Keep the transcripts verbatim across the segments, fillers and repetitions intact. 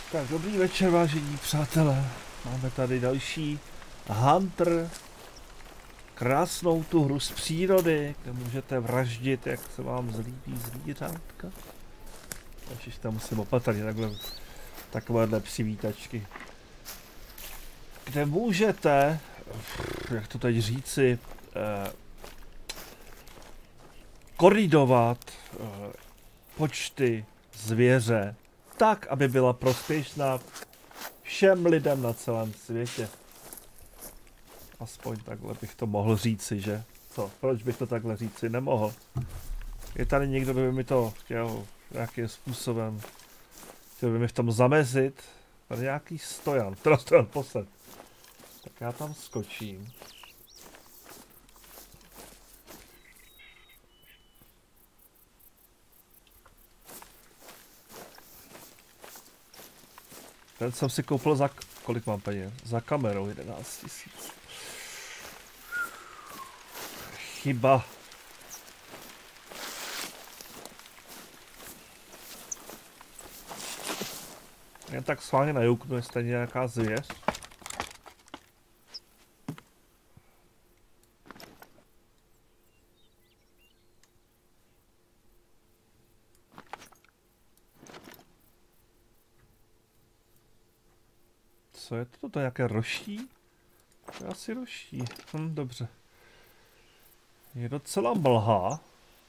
Tak dobrý večer, vážení přátelé. Máme tady další Hunter. Krásnou tu hru z přírody, kde můžete vraždit, jak se vám zlíbí zvířátka. Ježiš, tam musím opatrně takhle, takovéhle přivítačky. Kde můžete, jak to teď říci, eh, koridovat eh, počty zvěře tak, aby byla prospěšná všem lidem na celém světě. Aspoň takhle bych to mohl říci, že? Co? Proč bych to takhle říci nemohl? Je tady někdo, kdo by mi to chtěl nějakým způsobem, chtěl by mi v tom zamezit? Tady nějaký stojan, teda stojan posled. Tak já tam skočím. Ten jsem si koupil za... kolik mám peněz? Za kamerou jedenáct tisíc. Chyba. Jen tak schválně najouknu, jestli tady nějaká zvěř. Co je to? To je nějaké roští? To je asi roští. Hm, dobře. Je docela mlha.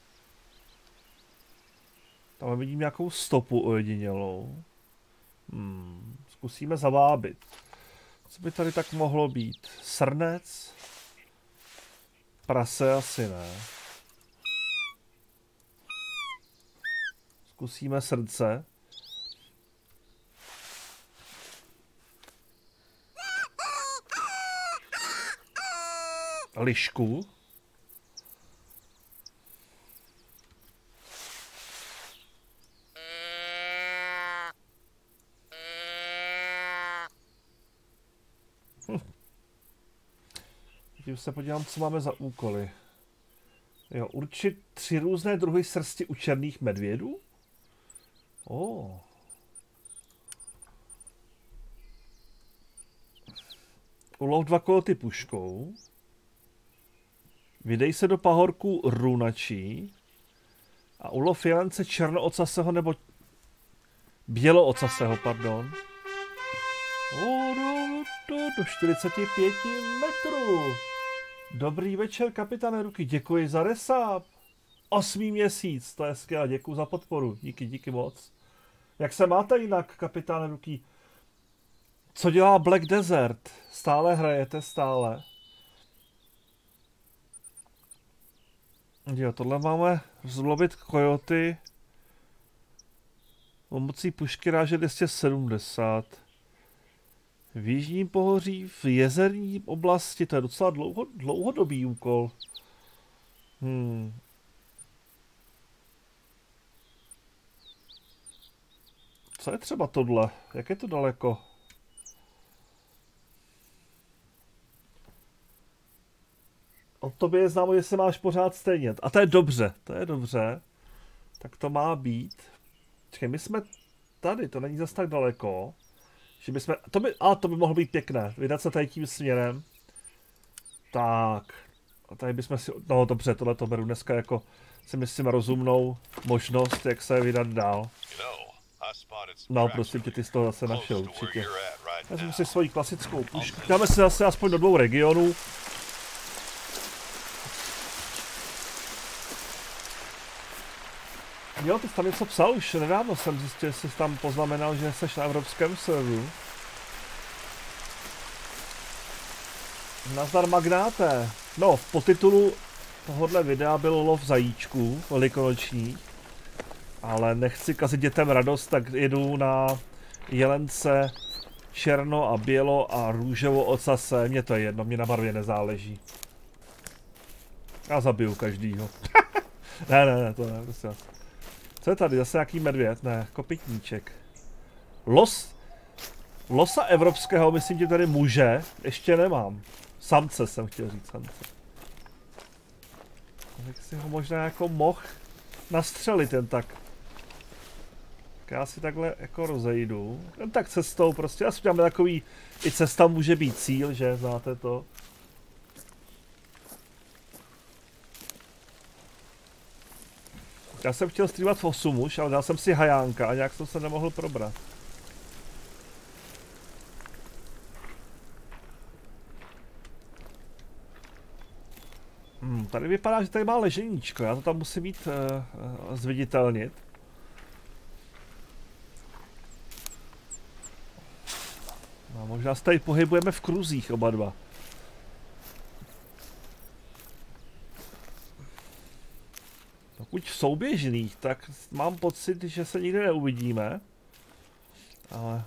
Tam vidím nějakou stopu ojedinělou. Hmm, zkusíme zavábit. Co by tady tak mohlo být? Srnec? Prase asi ne. Zkusíme srdce. Lišku. Hm. Teď se podívám, co máme za úkoly. Jo, určit tři různé druhy srsti u černých medvědů? Oh. Ulov dva kojoty puškou. Vydej se do pahorku runačí. A ulov jelence černoocaseho nebo běloocaseho, pardon. O, do, do, do čtyřicet pět metrů. Dobrý večer, kapitáne Ruky, děkuji za resáp. Osmý měsíc, to je skvělé, děkuji za podporu, díky, díky moc. Jak se máte jinak, kapitáne Ruky? Co dělá Black Desert? Stále hrajete, stále? Jo, tohle máme zlobit kojoty pomocí pušky ráže dvě stě sedmdesát. V jižním pohoří, v jezerní oblasti, to je docela dlouho, dlouhodobý úkol. Hmm. Co je třeba tohle? Jak je to daleko? O tobě je známo, že se máš pořád stejně. A to je dobře, to je dobře. Tak to má být. Čekaj, my jsme tady, to není zas tak daleko. Že bychom, to by, a to by mohlo být pěkné, vydat se tady tím směrem. Tak. A tady bychom si, no dobře, tohle to beru dneska jako, si myslím, rozumnou možnost, jak se vydat dál. No, prosím tě, ty z toho zase našel, určitě. Já jsem si svoji klasickou pušku. Dáme se zase aspoň do dvou regionů. Jo, ty jsi tam něco psal už nedávno, jsem zjistil, že jsi tam poznamenal, že jsi na evropském serveru. Nazdar magnáte. No, v podtitulu tohohle videa byl lov zajíčků velikonoční, ale nechci kazit dětem radost, tak jedu na jelence černo a bělo a růžovo ocase. Mně to je jedno, mě na barvě nezáleží. Já zabiju každýho. ne, ne, ne, to ne, prostě. Co je tady? Zase nějaký medvěd? Ne, kopytníček. Los... Losa evropského, myslím, že tady muže, ještě nemám. Samce jsem chtěl říct, samce. Tak si ho možná jako mohl nastřelit jen tak. já si takhle jako rozejdu. Jen tak cestou prostě, já si uděláme takový, i cesta může být cíl, že, znáte to. Já jsem chtěl streamovat v osm už, ale dal jsem si hajánka a nějak jsem se nemohl probrat. Hmm, tady vypadá, že tady má leženíčko, já to tam musím mít uh, uh, zviditelnit. No, možná se tady pohybujeme v kruzích oba dva. Pokud v souběžných, tak mám pocit, že se nikdy neuvidíme. Ale...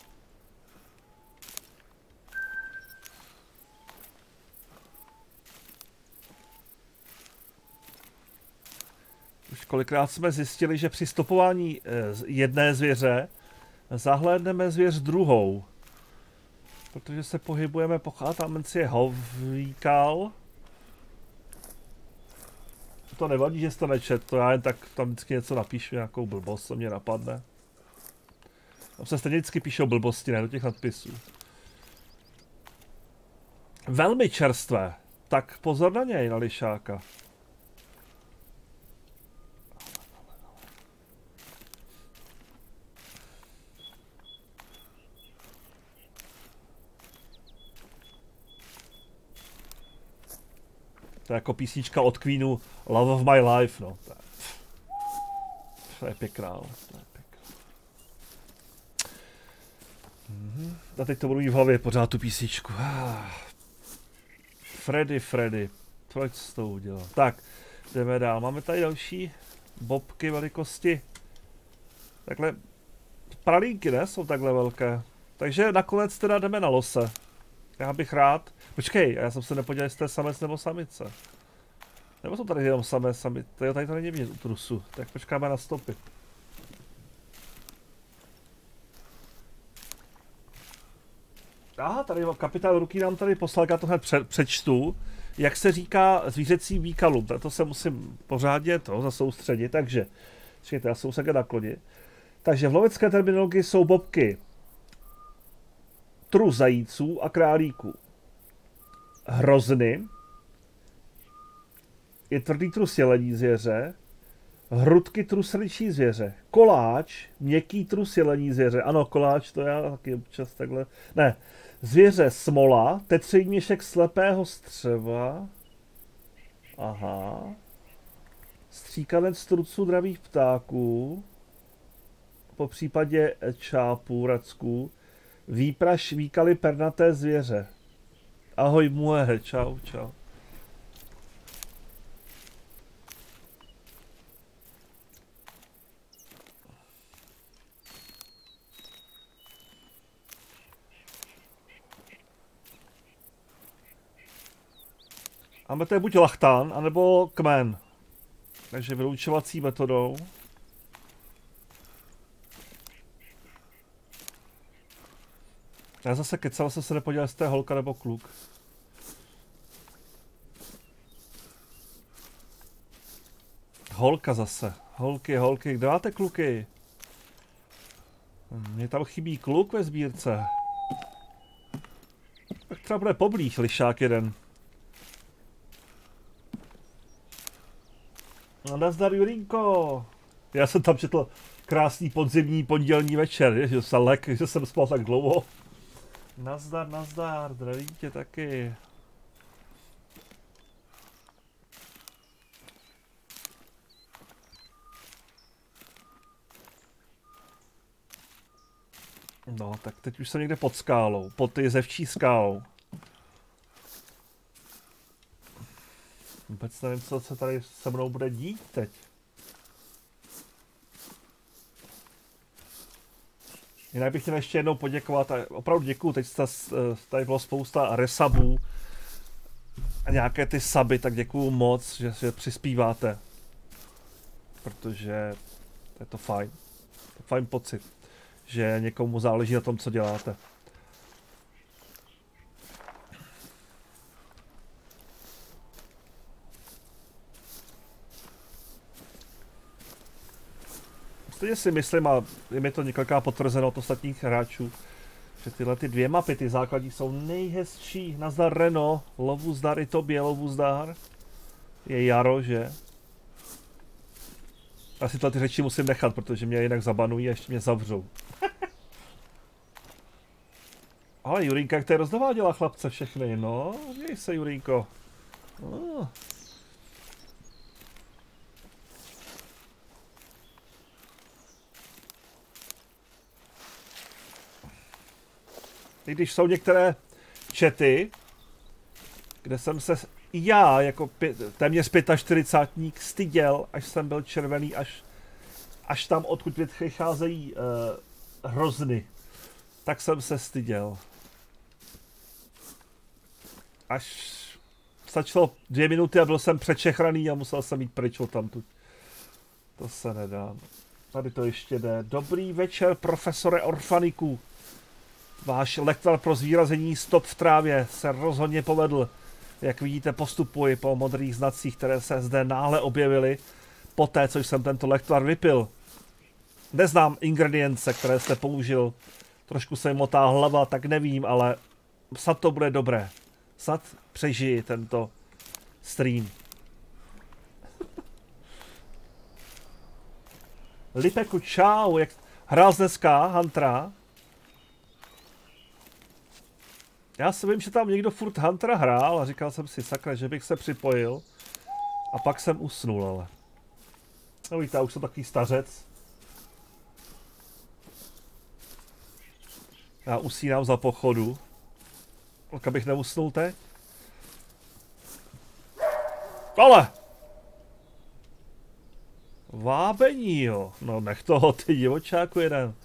Už kolikrát jsme zjistili, že při stopování jedné zvěře zahlédneme zvěř druhou. Protože se pohybujeme po chátamci je hovíkal. To nevadí, že jsi to nečet, to já jen tak tam vždycky něco napíšu, nějakou blbost, co mě napadne. Tam se stejně vždycky píšou blbosti, ne do těch nadpisů. Velmi čerstvé, tak pozor na něj, na lišáka. To je jako písnička od Queenu Love of My Life, no. To je, to je pěkná, to je pěkná. Mhm. A teď to budu mít v hlavě pořád tu písničku. Freddy, Freddy. Proč jsi to udělal? Tak, jdeme dál. Máme tady další bobky velikosti. Takhle, pralínky, ne? Jsou takhle velké. Takže nakonec teda jdeme na lose. Já bych rád... Počkej, já jsem se nepodíval, jestli to je samec nebo samice. Nebo jsou tady jenom samé samice? Tady, tady to není vidět u trusu. Tak počkáme na stopy. Aha, tady kapitán Ruky nám tady poslal, já to hned před, přečtu. Jak se říká zvířecím výkalům, to se musím pořádně to zasoustředit, takže... Počkejte, já jsem se naklonit. Takže v lovecké terminologii jsou bobky trus zajíců a králíků. Hrozny je tvrdý trus jelení zvěře, hrudky trus ryčí zvěře, koláč, měkký trus jelení zvěře, ano, koláč, to já taky občas takhle, ne, zvěře smola, tetřený měšek slepého střeva, aha, stříkanec truců dravých ptáků, po případě čápů, racků, výpraž výkaly pernaté zvěře. Ahoj muehe, čau, čau. Máme to je buď lachtán, anebo kmen. Takže vyloučovací metodou. Já zase kecal jsem se nepodíval, jestli to je holka nebo kluk. Holka zase. Holky, holky, kde máte kluky? Mně tam chybí kluk ve sbírce. Tak třeba bude poblíž lišák jeden. No nazdar Jurínko. Já jsem tam četl krásný podzimní pondělní večer, že jsem lek, že jsem spal tak dlouho. Nazdar, nazdar, zdravím tě taky. No, tak teď už jsem někde pod skálou, pod jezevčí skálou. Vůbec nevím, co se tady se mnou bude dít teď. Jinak bych chtěl ještě jednou poděkovat a opravdu děkuju, teď tady bylo spousta resabů a nějaké ty suby, tak děkuju moc, že si přispíváte. Protože je to fajn, to fajn pocit, že někomu záleží na tom, co děláte. stejně si myslím, a je mi to několikrát potvrzeno od ostatních hráčů, že tyhle ty dvě mapy, ty základní, jsou nejhezčí. Nazdar Reno, lovu zdar i tobě, lovu zdar. Je jaro, že? Asi tyhle ty řeči musím nechat, protože mě jinak zabanují a ještě mě zavřou. Ale Jurinka, jak to je rozdováděla chlapce všechny, no, děj se Jurinko. Oh. I když jsou některé chaty, kde jsem se i já jako pě, téměř čtyřicátník styděl, až jsem byl červený, až, až tam, odkud vycházejí uh, hrozny, tak jsem se styděl. Až stačilo dvě minuty a byl jsem přečechraný a musel jsem jít pryč odtamtud. To se nedá. Tady to ještě jde. Dobrý večer, profesore Orfaniku. Váš lektor pro zvýrazení stop v trávě se rozhodně povedl. Jak vidíte, postupuji po modrých znacích, které se zde náhle objevily poté, co jsem tento lektor vypil. Neznám ingredience, které jste použil. Trošku se mi motá hlava, tak nevím, ale snad to bude dobré. Snad přežiji tento stream. Lipeku, čau, jak hrál dneska Huntera? Já si vím, že tam někdo furt Huntera hrál a říkal jsem si, sakra, že bych se připojil. A pak jsem usnul, ale. No víte, já už jsem takový stařec. Já usínám za pochodu. Tak abych neusnul teď. Ale! Vábení, jo. No nech toho, ty divočáku jeden.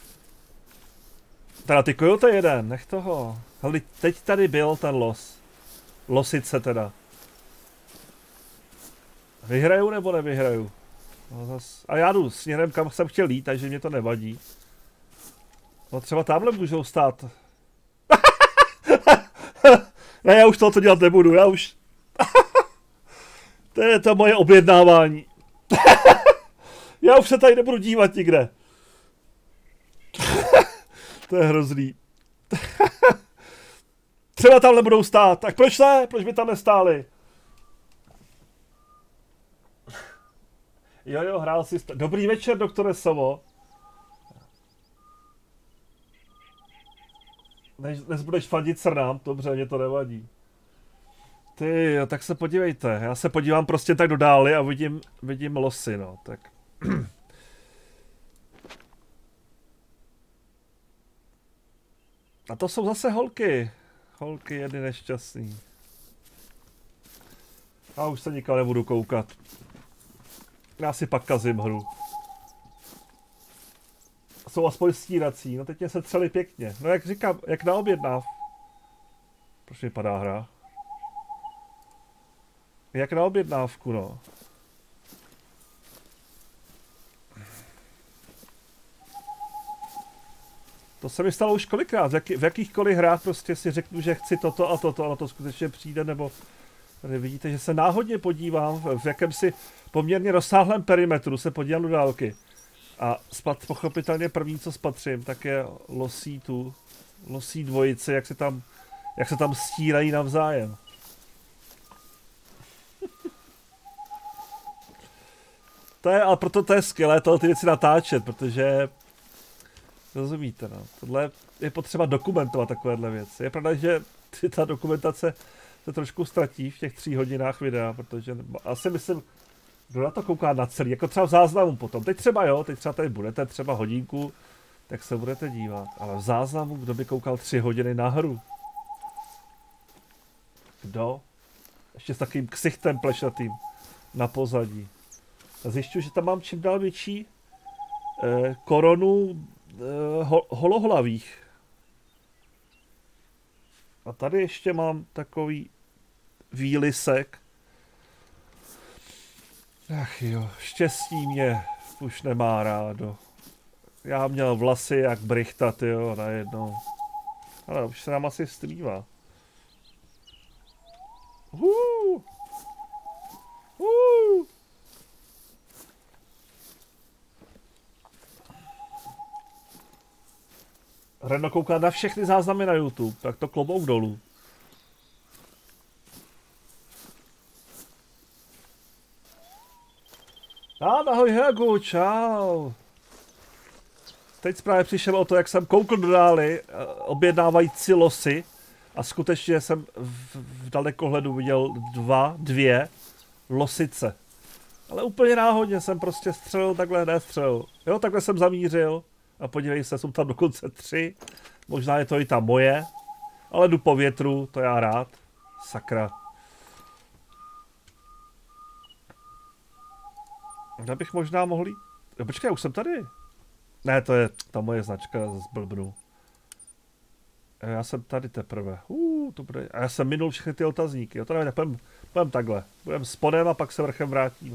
Teda ty kojote jeden, nech toho. Hele, teď tady byl ten los. Losice teda. Vyhraju nebo nevyhraju? No zas... A já jdu směrem, kam jsem chtěl jít, takže mě to nevadí. No třeba tamhle můžou stát. Ne, já už tohoto dělat nebudu, já už... To je to moje objednávání. Já už se tady nebudu dívat nikde. To je hrozný. Třeba tam nebudou stát, tak proč ne? Proč by tam nestáli? Jo, jo, hrál si... Dobrý večer, doktore Somo. Než, než budeš fandit srnám, dobře, mě to nevadí. Ty, jo, tak se podívejte, já se podívám prostě tak do dály a vidím, vidím losy, no, tak. A to jsou zase holky. Holky jedny nešťastný. A už se nikam nebudu koukat. Já si pak kazím hru. Jsou aspoň stírací, no teď mě se třeli pěkně. No jak říkám, jak na objednáv. Proč mi padá hra? Jak na objednávku, no. To se mi stalo už kolikrát, v, jaký, v jakýchkoliv hrách prostě si řeknu, že chci toto a toto, ale to skutečně přijde, nebo tady vidíte, že se náhodně podívám, v jakémsi poměrně rozsáhlém perimetru se podívám do dálky. A spad, pochopitelně první, co spatřím, tak je losí tu, losí dvojice, jak se tam, jak se tam stírají navzájem. To je, ale proto to je skvělé, tohle ty věci natáčet, protože rozumíte, no. Tohle je potřeba dokumentovat takovéhle věci. Je pravda, že ta dokumentace se trošku ztratí v těch tří hodinách videa, protože asi myslím, kdo na to kouká na celý, jako třeba v záznamu potom. Teď třeba jo, teď třeba tady budete třeba hodinku, tak se budete dívat. Ale v záznamu, kdo by koukal tři hodiny na hru? Kdo? Ještě s takovým ksichtem plešatým na pozadí. A zjišťuji, že tam mám čím dál větší eh, koronu eh, ho, holohlavých. A tady ještě mám takový výlisek. Ach jo, štěstí mě už nemá rádo. Já měl vlasy jak Brichta, tyjo, najednou. Ale už se nám asi stmívá. Huu. Huu. Reno kouká na všechny záznamy na YouTube, tak to klobouk dolů. A ahoj Hegu, čau. Teď právě přišel o to, jak jsem koukl do dály, objednávající losy. A skutečně jsem v, v dalekohledu viděl dva, dvě losice. Ale úplně náhodně jsem prostě střelil, takhle nestřelil. Jo, takhle jsem zamířil. A podívej se, jsou tam dokonce tři. Možná je to i ta moje. Ale jdu po větru, to já rád. Sakra. Já bych možná mohl jít... Jo, počkej, já už jsem tady. Ne, to je ta moje značka z blbnu. Já jsem tady teprve. Uh, to bude... A já jsem minul všechny ty otazníky. Jo, to nevím, půjdem, půjdem takhle. Půjdem spodem a pak se vrchem vrátíme.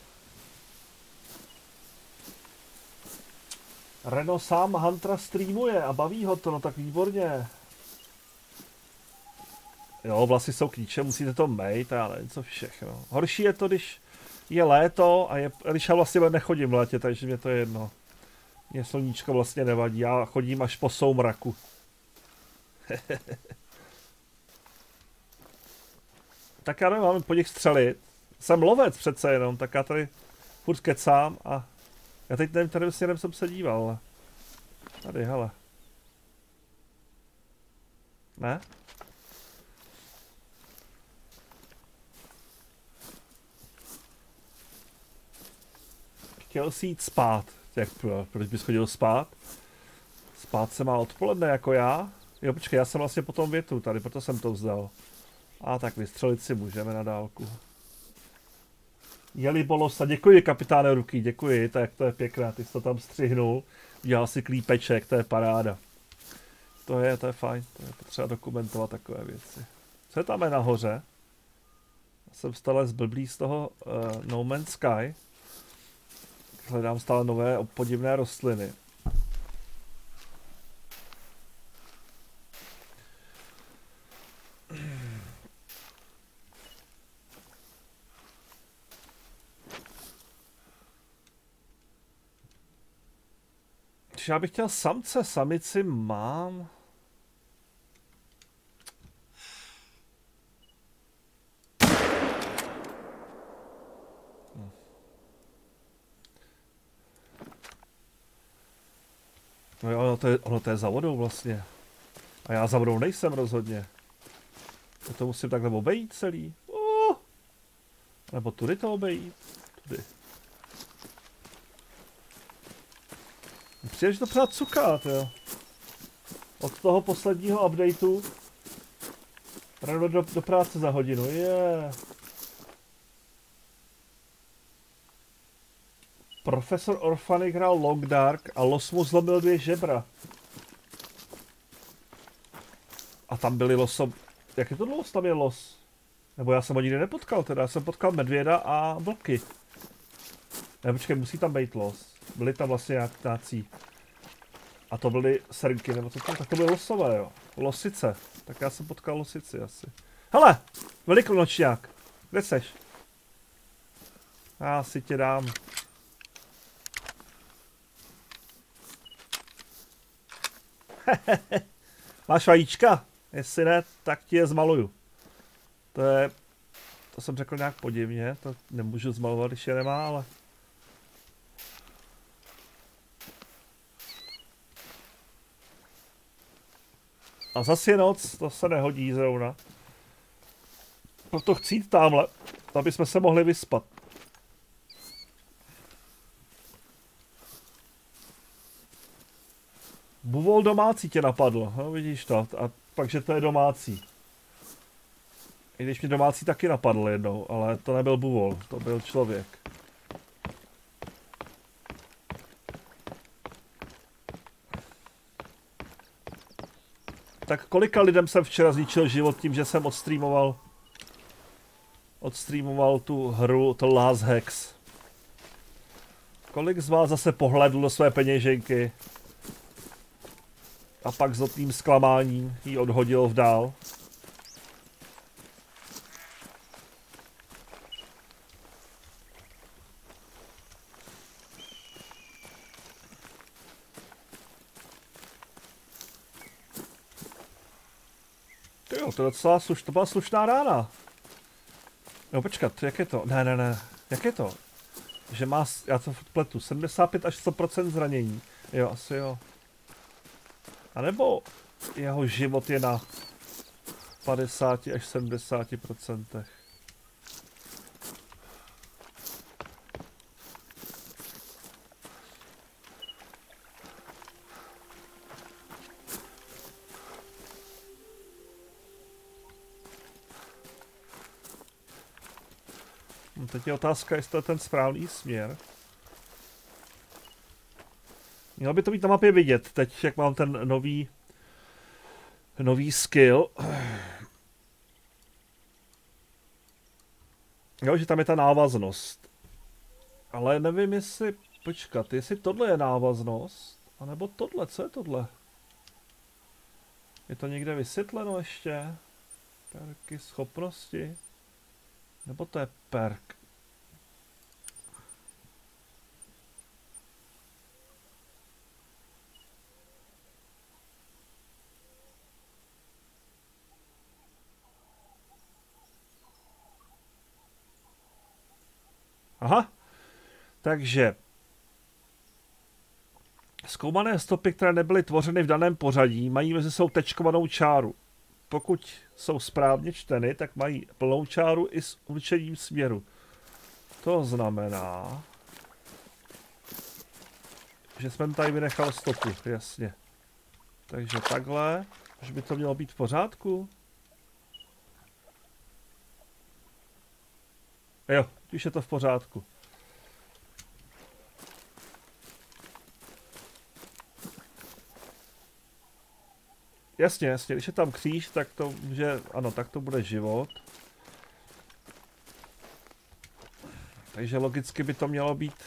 Reno sám Huntera streamuje a baví ho to, no tak výborně. Jo, vlasy jsou k ničemu, musíte to mejt a já nevím co všechno. Horší je to, když je léto a je, když já vlastně nechodím v létě, takže mě to je jedno. Mně sluníčko vlastně nevadí, já chodím až po soumraku. Tak já nevím, mám po nich střelit. Jsem lovec přece jenom, tak já tady furt kecám a... Já teď nevím, tady směrem jsem se díval, ale... Tady, hele. Ne? Chtěl jsi jít spát. Jak, proč bys chodil spát? Spát se má odpoledne jako já? Jo, počkej, já jsem vlastně po tom větru tady, proto jsem to vzdal. A tak vystřelit si můžeme na dálku. Jeli Bolosa, děkuji kapitáne Ruky, děkuji, tak to je pěkné, ty jsi to tam střihnul. Udělal si klípeček, to je paráda. To je, to je fajn, to je potřeba dokumentovat takové věci. Co je tam je nahoře? Já jsem stále zblblý z toho uh, No Man's Sky. Hledám stále nové podivné rostliny. Já bych chtěl samce, samici mám. Hm. No jo, ono to, je, ono to je za vodou vlastně. A já za vodou nejsem rozhodně. Já to musím takhle obejít celý. Oh. Nebo tudy to obejít. Tudy. Přijde, že to pořád cuká, jo. Od toho posledního updateu ráno do, do práce za hodinu, je. Yeah. Profesor Orfany hrál Long Dark a los mu zlomil dvě žebra. A tam byly loso... Jak je to los? Tam je los. Nebo já jsem ho nikdy nepotkal teda, já jsem potkal medvěda a vlky. Ne, počkej, musí tam být los. Byly tam vlastně nějaký. A to byly srnky, nebo co tam, tak to byly losové, jo. Losice. Tak já jsem potkal losici asi. Hele, velikonočňák. Kde seš? Já si tě dám. Máš vajíčka? Jestli ne, tak ti je zmaluju. To je... To jsem řekl nějak podivně, to nemůžu zmalovat, když je nemá, ale... A zase je noc, to se nehodí zrovna. Proto chci jít tamhle, aby jsme se mohli vyspat. Buvol domácí tě napadl, no vidíš to, a pak, že to je domácí. I když mě domácí taky napadl jednou, ale to nebyl buvol, to byl člověk. Tak kolika lidem jsem včera zničil život tím, že jsem odstreamoval odstreamoval tu hru, to Last Hex. Kolik z vás zase pohledl do své peněženky a pak s otným zklamáním ji odhodil vdál? Jo, to, docela sluš, to byla slušná rána. No počkat, jak je to? Ne, ne, ne. Jak je to? Že má, já to pletu, sedmdesát pět až sto procent zranění. Jo, asi jo. A nebo jeho život je na padesát až sedmdesát procent. No, teď je otázka, jestli to je ten správný směr. Mělo by to být na mapě vidět, teď jak mám ten nový nový skill. Jo, že tam je ta návaznost. Ale nevím, jestli, počkat, jestli tohle je návaznost, anebo tohle, co je tohle? Je to někde vysvětleno ještě? Perky, schopnosti? Nebo to je perk? Aha, takže zkoumané stopy, které nebyly tvořeny v daném pořadí, mají mezi sebou tečkovanou čáru. Pokud jsou správně čteny, tak mají plnou čáru i s určením směru. To znamená, že jsme tady vynechali stopu, jasně. Takže takhle, že by to mělo být v pořádku. Jo, už je to v pořádku. Jasně, jasně, když je tam kříž, tak to může, ano, tak to bude život. Takže logicky by to mělo být,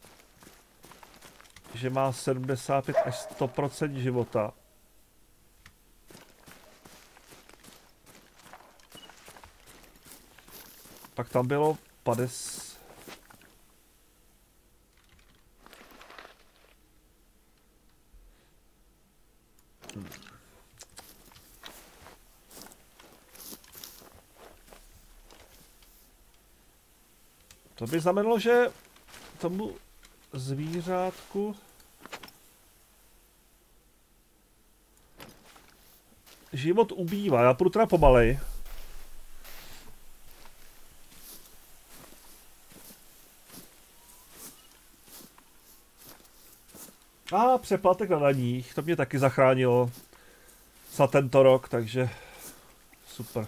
že má sedmdesát pět až sto procent života. Pak tam bylo padesát. Hmm. To by znamenalo, že tomu zvířátku život ubývá. Já půjdu teda pomalej. A přeplatek na daních, to mě taky zachránilo za tento rok, takže super.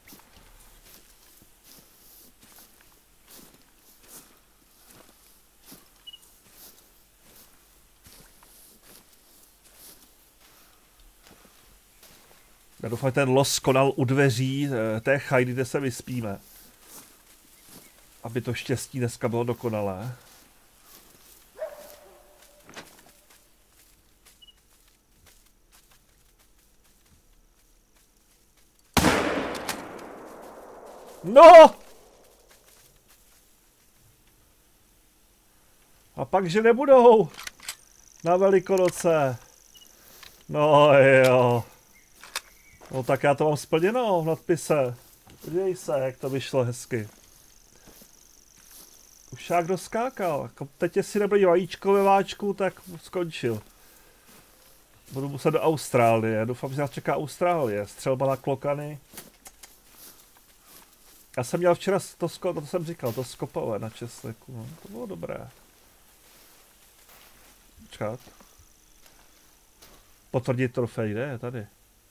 Já doufám, že ten los konal u dveří té chajdy, kde se vyspíme. Aby to štěstí dneska bylo dokonalé. No! A pak, že nebudou na Velikonoce. No jo. No tak já to mám splněno v nadpise. Podívej se, jak to vyšlo hezky. Už jak doskákal. Teď jestli nebude vajíčko ve váčku, tak skončil. Budu muset do Austrálie. Doufám, že nás čeká Austrálie. Střelba na klokany. Já jsem měl včera to, sko to jsem říkal, to skopové na česneku. No, to bylo dobré. Čekat. Potvrdit trofej, kde je tady?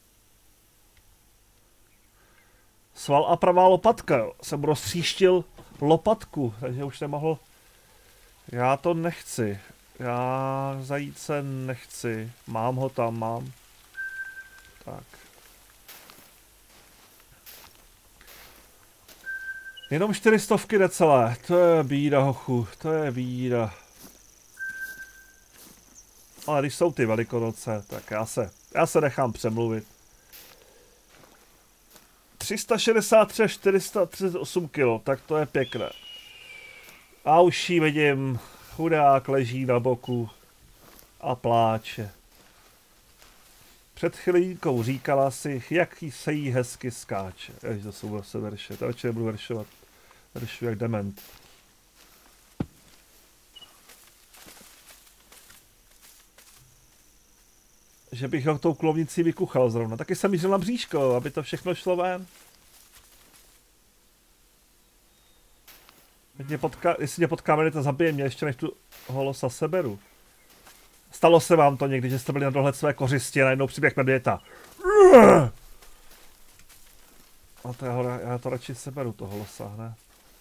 Sval a pravá lopatka, jo. Jsem roztříštil lopatku, takže už nemohl. Já to nechci. Já zajíce nechci. Mám ho tam, mám. Tak. Jenom čtyři stovky necelé. To je bída, hochu. To je bída. Ale když jsou ty Velikonoce, tak já se, já se nechám přemluvit. tři sta šedesát tři až čtyři sta třicet osm kilo, tak to je pěkné. A už ji vidím, chudák leží na boku a pláče. Před chvílinkou říkala si, jak se jí hezky skáče. Jež to jsou zase verše, to radši nebudu veršovat. Veršu jak dement. Že bych ho tou klovnicí vykuchal zrovna. Taky jsem mířil na bříško, aby to všechno šlo ven. Mě potká, jestli mě potkáme, to zabije mě ještě než tu holosa seberu. Stalo se vám to někdy, že jste byli na dohled své kořisti a najednou přiběh medvěta. A to já, já to radši seberu, to holosa, ne?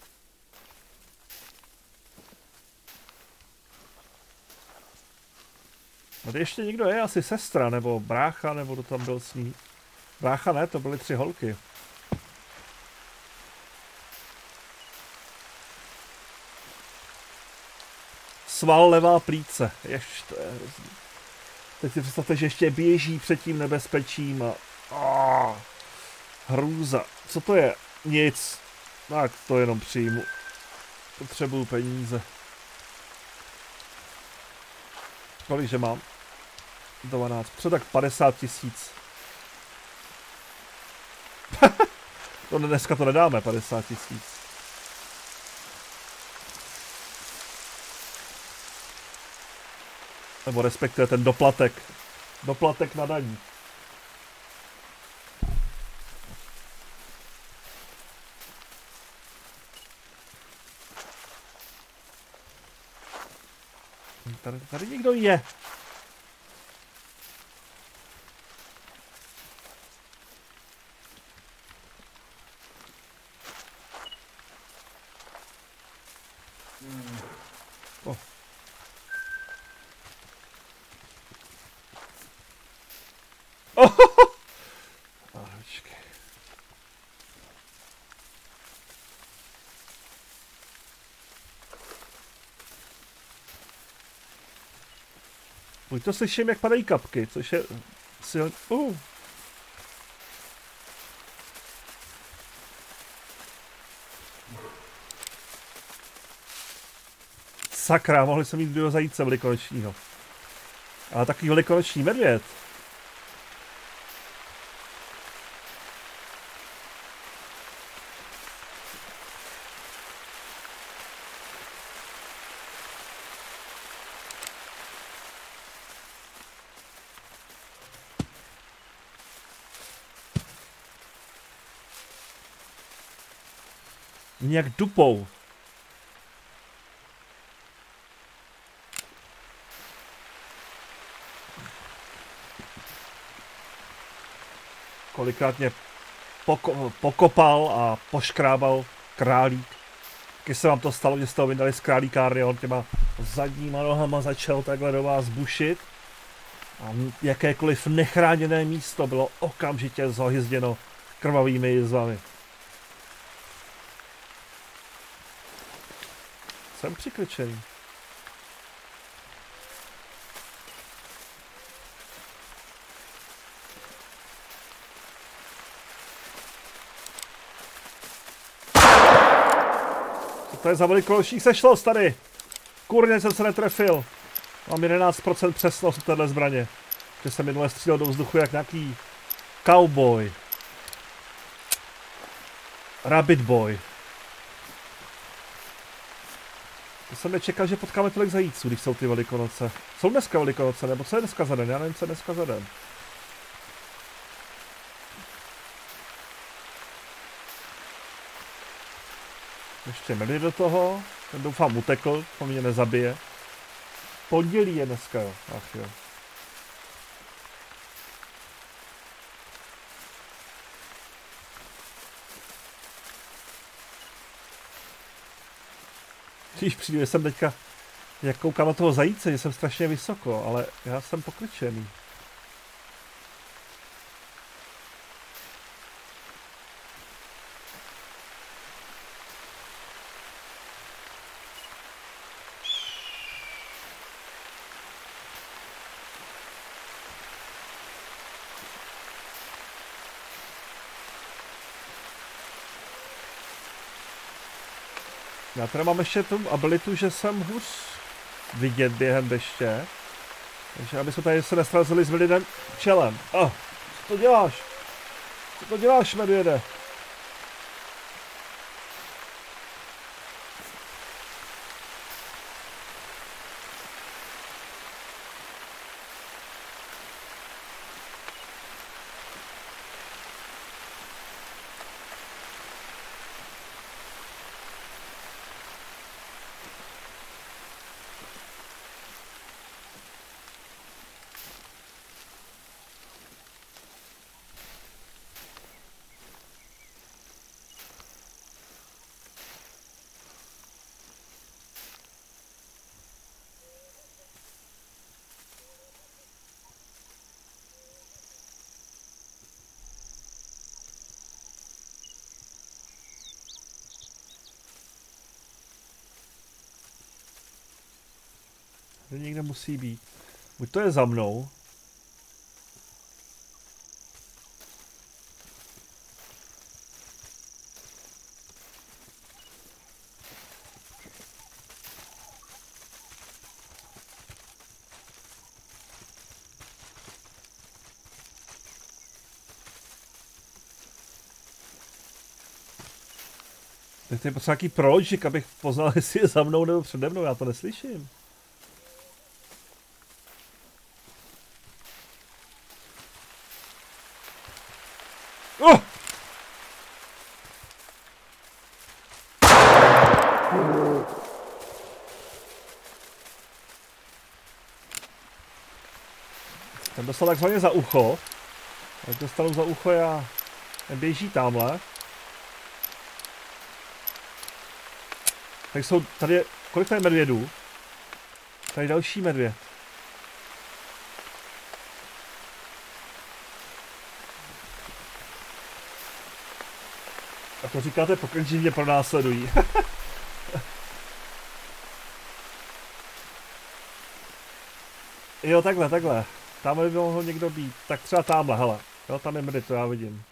Tady ještě někdo je, asi sestra, nebo brácha, nebo kdo tam byl s ní. Brácha ne, to byly tři holky. Sval levá plíce. Ještě to je hrozný. Teď si představte, že ještě běží před tím nebezpečím a... Oh, hrůza. Co to je? Nic. Tak to jenom přijmu. Potřebuju peníze. Kolikže mám? dvanáct. Co tak padesát tisíc. To dneska to nedáme, padesát tisíc. Nebo respektive ten doplatek. Doplatek na daní. Tady, tady někdo je. Oh. Oh. Ah, počkej. Buď to slyším, jak padají kapky, což je silný. Uh. Sakra, mohli jsme mít druhého zajíce velikonočního. Ale takový velikonoční medvěd. Nějak dupou. Kolikrát mě poko pokopal a poškrábal králík. Když se vám to stalo, že jste ho vydali z králíkárny, on těma zadníma nohama začal takhle do vás bušit. A jakékoliv nechráněné místo bylo okamžitě zahyzděno krvavými jizvami. Jsem přikrčený. Co to je za velikonoční sešlost tady? Kurně jsem se netrefil. Mám jedenáct procent přesnost u téhle zbraně. Že jsem minule střílel do vzduchu jak nějaký cowboy. Rabbit boy. To jsem nečekal, že potkáme tolik zajíců, když jsou ty velikonoce. Jsou dneska velikonoce, nebo co je dneska za den? Já nevím, co je dneska za den. Ještě medvěd do toho. Ten doufám utekl, to mě nezabije. Pondělí je dneska, jo. Ach jo. Když přijde, jsem teďka, jak koukám na toho zajíce, že jsem strašně vysoko, ale já jsem pokryčený. Já teda mám ještě tu abilitu, že jsem hůř vidět během deště. Takže aby jsme tady se nestrazili s medvědem čelem. Oh, co to děláš? Co to děláš, medvěde? To někde musí být. Buď to je za mnou. To je potřeba nějaký proložik, abych poznal, jestli je za mnou nebo přede mnou, já to neslyším. Oh! Ten dostal takzvaně za ucho. Jak dostanu za ucho, já běží tamhle. Tak jsou, tady je, kolik tady medvědů? Tady další medvěd. A to říkáte, pokud mě pronásledují. Jo, takhle, takhle. Tam by mohl někdo být. Tak třeba tamhle, hele. Jo, tam je medvěd, to já vidím.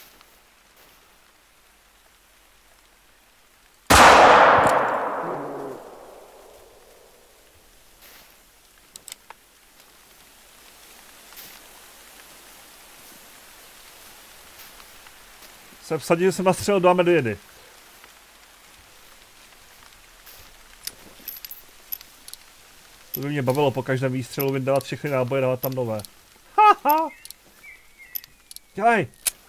Se vsadil, že jsem nastřelil dva medvědy. To by mě bavilo po každém výstřelu vyndávat všechny náboje, dávat tam nové. Haha! Dělej!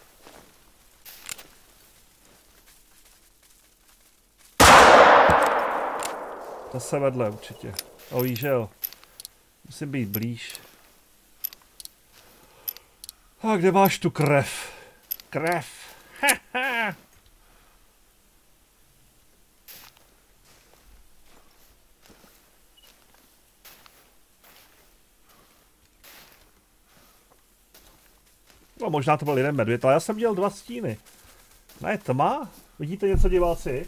Zase vedle určitě. O, víš, že jo. Musím být blíž. A kde máš tu krev? Krev! Haha! No, možná to byl jeden medvěd, ale já jsem dělal dva stíny. Ne, tma? Vidíte něco, diváci?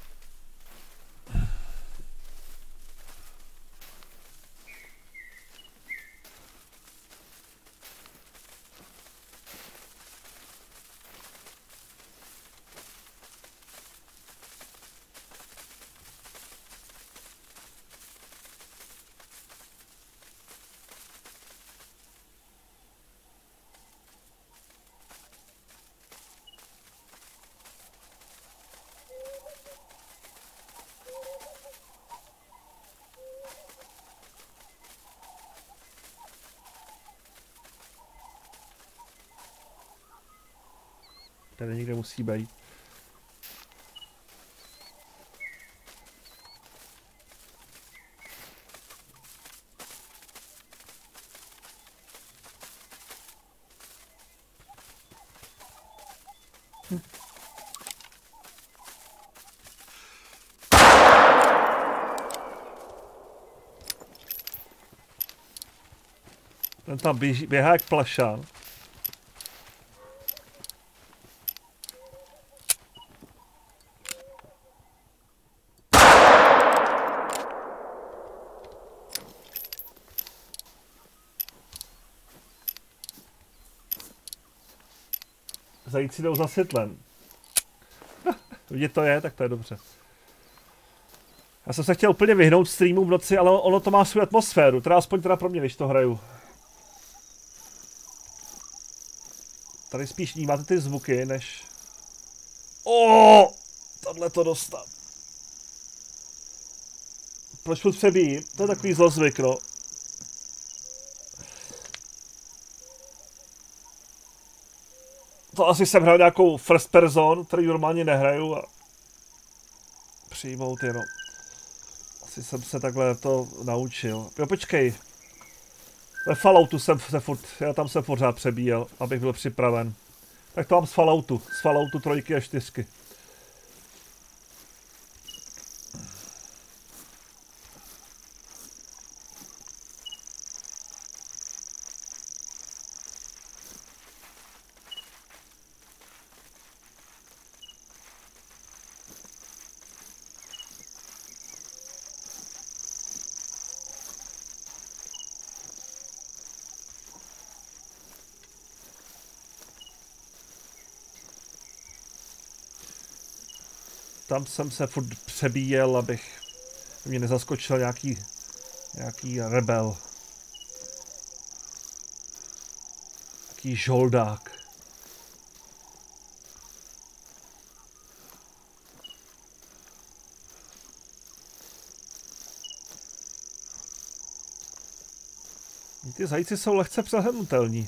Tady někde musí být. Hm. Ten tam běží, běhá jak plašán. Zajíci jdou za světlem. Vidět to je, tak to je dobře. Já jsem se chtěl úplně vyhnout streamu v noci, ale ono to má svou atmosféru, teda aspoň teda pro mě, když to hraju. Tady spíš vnímáte ty zvuky, než... O, tohle to dostat. Proč mu přebíjí? To je takový zlozvyk, no. To asi jsem hrál nějakou first person, který normálně nehraju a... Přijmout jenom. Asi jsem se takhle to naučil. Jo, počkej. Ve Falloutu jsem se furt, já tam jsem pořád přebíjel, abych byl připraven. Tak to mám z Falloutu, z Falloutu trojky a čtyřky. Tam jsem se furt přebíjel, abych mě nezaskočil nějaký, nějaký rebel. Nějaký žoldák. Ty zajíci jsou lehce přehlednutelní.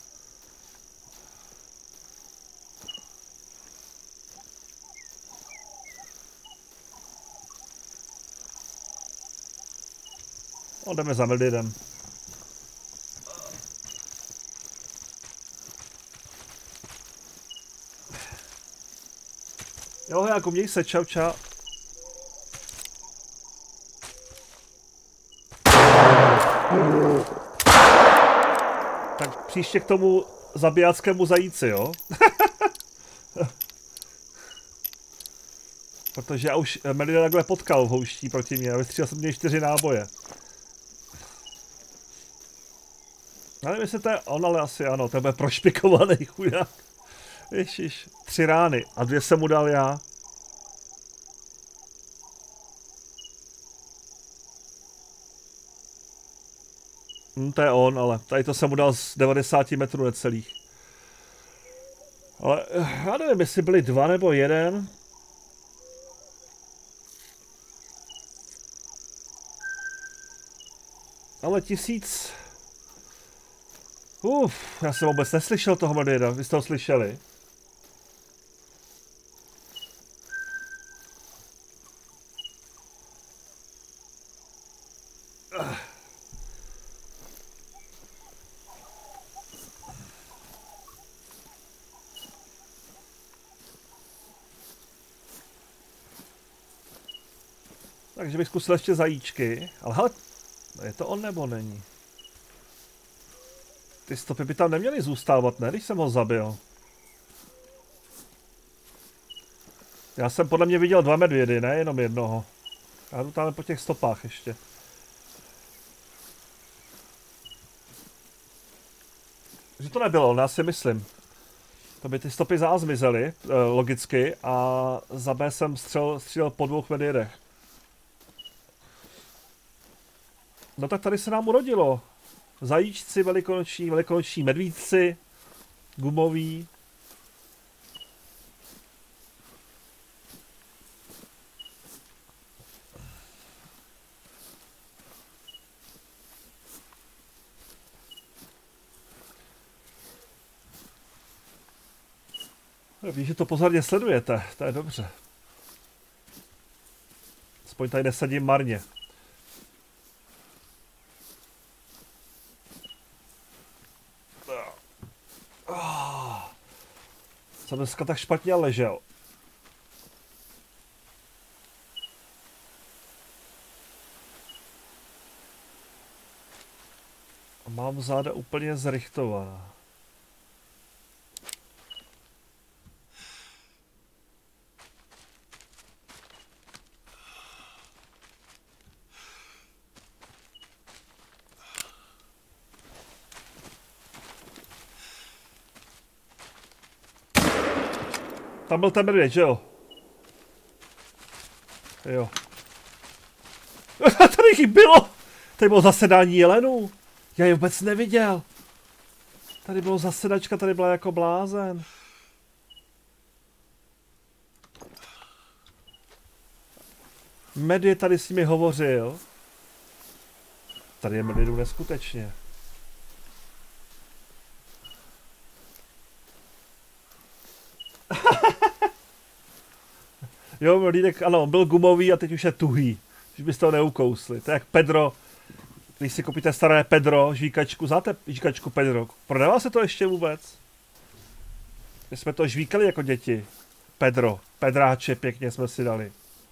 No, jdeme za Mildidem. Jo, jako měj se, čau, čau. Tak příště k tomu zabijáckému zajíci, jo? Protože já už Melida takhle potkal v houští proti mě a vystřílel jsem měl čtyři náboje. Já nevím, jestli to je on, ale asi ano, to bude prošpikovaný chudák. Ježiš, tři rány a dvě jsem mu dal já. Hm, to je on, ale tady to jsem mu dal z devadesáti metrů necelých. Ale já nevím, jestli byli dva nebo jeden. Ale tisíc... Uf, já jsem vůbec neslyšel toho Mildida, vy jste ho slyšeli? Takže bych zkusil ještě zajíčky, ale hele, je to on nebo není? Ty stopy by tam neměly zůstávat, ne, když jsem ho zabil. Já jsem podle mě viděl dva medvědy, ne jenom jednoho. Já jdu tam po těch stopách ještě. Že to nebylo, on, já si myslím. To by ty stopy za A zmizely, logicky, a za B jsem střel, střílel po dvou medvědech. No tak tady se nám urodilo. Zajíčci velikonoční, velikonoční medvídci, gumoví. Víš, že to pozorně sledujete, to je dobře. Aspoň tady nesadím marně. Jsem dneska tak špatně ležel. A mám záda úplně zrichtovaná. Tam byl ten medvěd, že jo? Jo. Tady jich bylo! Tady bylo zasedání jelenů. Já je vůbec neviděl. Tady bylo zasedačka, tady byla jako blázen. Medvěd tady s nimi hovořil. Tady je medvědů neskutečně. Jo, medvídek, ano, on byl gumový a teď už je tuhý. Už byste ho neukousli. To je jak Pedro. Když si koupíte staré Pedro, žvíkačku, znáte žvíkačku Pedro? Prodává se to ještě vůbec? My jsme to žvíkali jako děti. Pedro, Pedráče pěkně jsme si dali.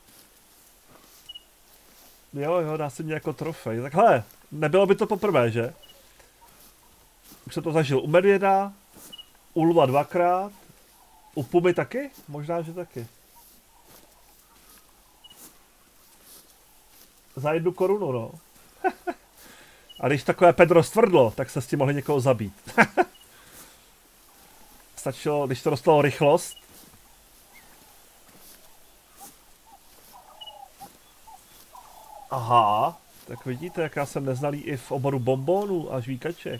Jo, jo, dá se mě jako trofej. Takhle, nebylo by to poprvé, že? Už jsem to zažil u medvěda, u lva dvakrát, u pumy taky? Možná, že taky. Za jednu korunu, no. A když takové Pedro stvrdlo, tak se s tím mohli někoho zabít. Stačilo, když to dostalo rychlost. Aha, tak vidíte, jak já jsem neznalý i v oboru bonbonů a žvíkaček.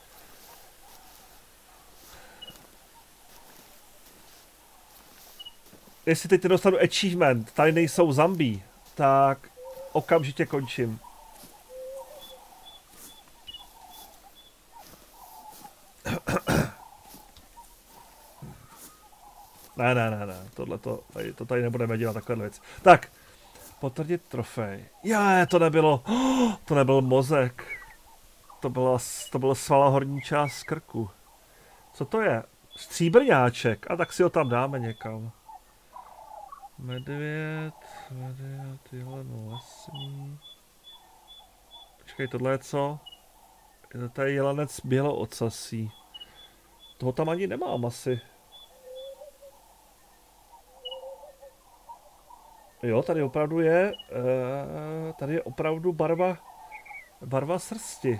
Jestli teď dostanu achievement, tady nejsou zombie, tak okamžitě končím. Ne, ne, ne, ne, tohle to, tady, to tady nebudeme dělat takové věci. Tak, potvrdit trofej. Je, to nebylo, oh, to nebyl mozek. To byla, to byla svala horní část krku. Co to je? Stříbrňáček, a tak si ho tam dáme někam. Medvěd, medvěd, jeleno lesní. Počkej, tohle je co? To je jelenec běloocasí. Toho tam ani nemám asi. Jo, tady opravdu je, uh, tady je opravdu barva, barva srsti.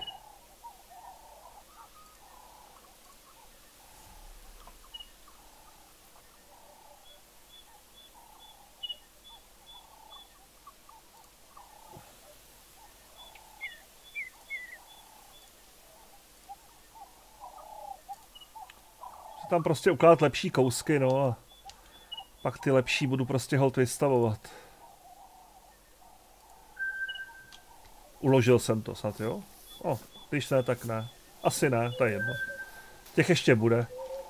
Tam prostě ukládat lepší kousky, no a pak ty lepší budu prostě hold vystavovat. Uložil jsem to snad, jo? O, když ne, tak ne. Asi ne, to je jedno. Těch ještě bude.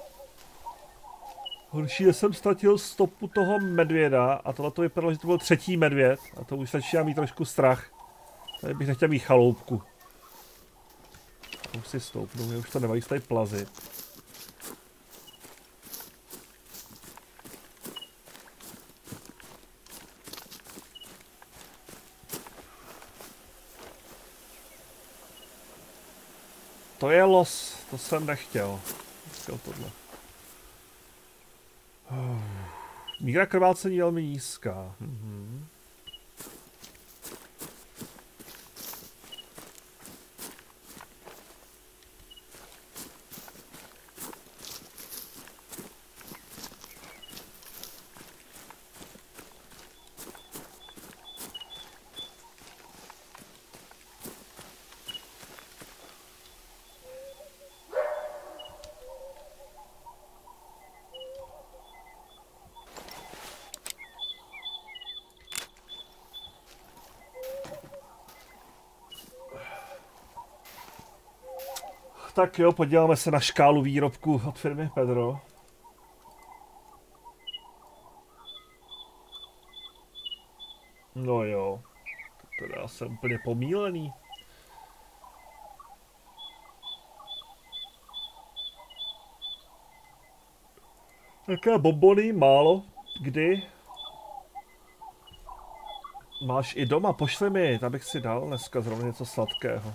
Horší, že jsem ztratil stopu toho medvěda a tohle to vypadalo, že to byl třetí medvěd a to už začíná mít trošku strach. Tady bych nechtěl mít chaloupku. Už si stoupnu, mě už to nebaví tady plazit. To je los, to jsem nechtěl. Nechtěl tohle. Míra krvácení je velmi nízká. Mhm. Tak jo, podíváme se na škálu výrobku od firmy Pedro. No jo, to teda jsem úplně pomílený. Jaké bonbony, málo, kdy? Máš i doma, pošli mi, abych si dal dneska zrovna něco sladkého.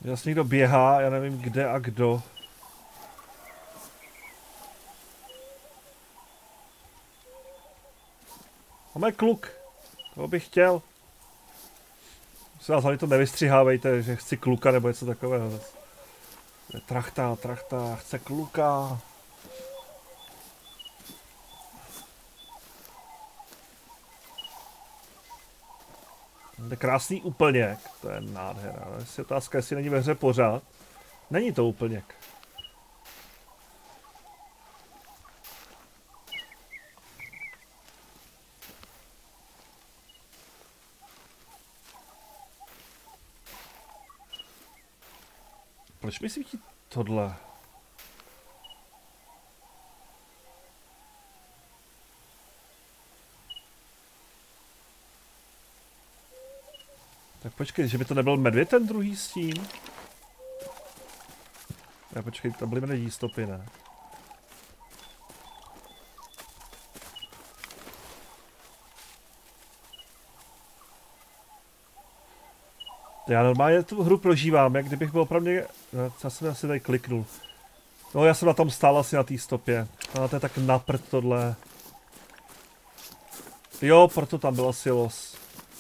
Zase někdo běhá, já nevím kde a kdo. Máme kluk. Toho bych chtěl. Se vás hlavně to nevystřihávejte, že chci kluka nebo něco takového. Trachta, trachta, chce kluka. To je krásný úplněk, to je nádhera. Jestli otázka, jestli není ve hře pořád. Není to úplněk. Proč mi svítí tohle? Tak počkej, že by to nebyl medvěd ten druhý stín? Ne, počkej, to byly medvědí stopy, ne? Já normálně tu hru prožívám, jak kdybych byl opravdu... No, já jsem asi tady kliknul. No, já jsem na tom stál asi na té stopě. No, to je tak naprd tohle. Jo, proto tam byl asi los.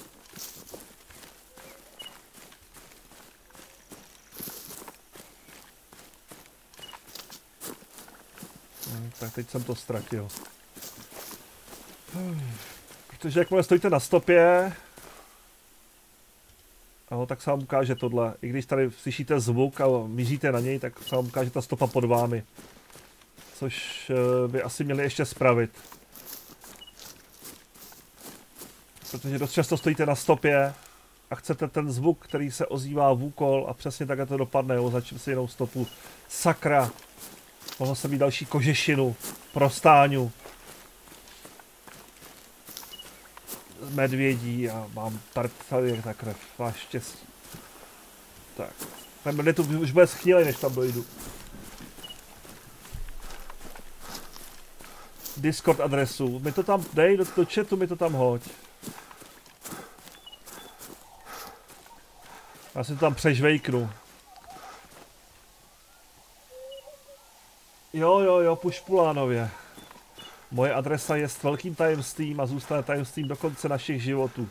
Hmm, tak teď jsem to ztratil. Hmm. Protože jakmile stojíte na stopě... No, tak se vám ukáže tohle. I když tady slyšíte zvuk a míříte na něj, tak se vám ukáže ta stopa pod vámi. Což uh, by asi měli ještě spravit. Protože dost často stojíte na stopě a chcete ten zvuk, který se ozývá v úkol a přesně takhle to dopadne, jo, začím si jinou stopu. Sakra! Mohl jsem mít další kožešinu, prostáňu. Medvědí a mám tady, tady ta krev, máš štěstí. Tak, ten medvěd tu už bude schnilej, než tam dojdu. Discord adresu, mi to tam dej, do, do chatu mi to tam hoď. Já si to tam přežvejknu. Jo, jo, jo, Pušpulánově. Moje adresa je s velkým tajemstvím a zůstane tajemstvím do konce našich životů.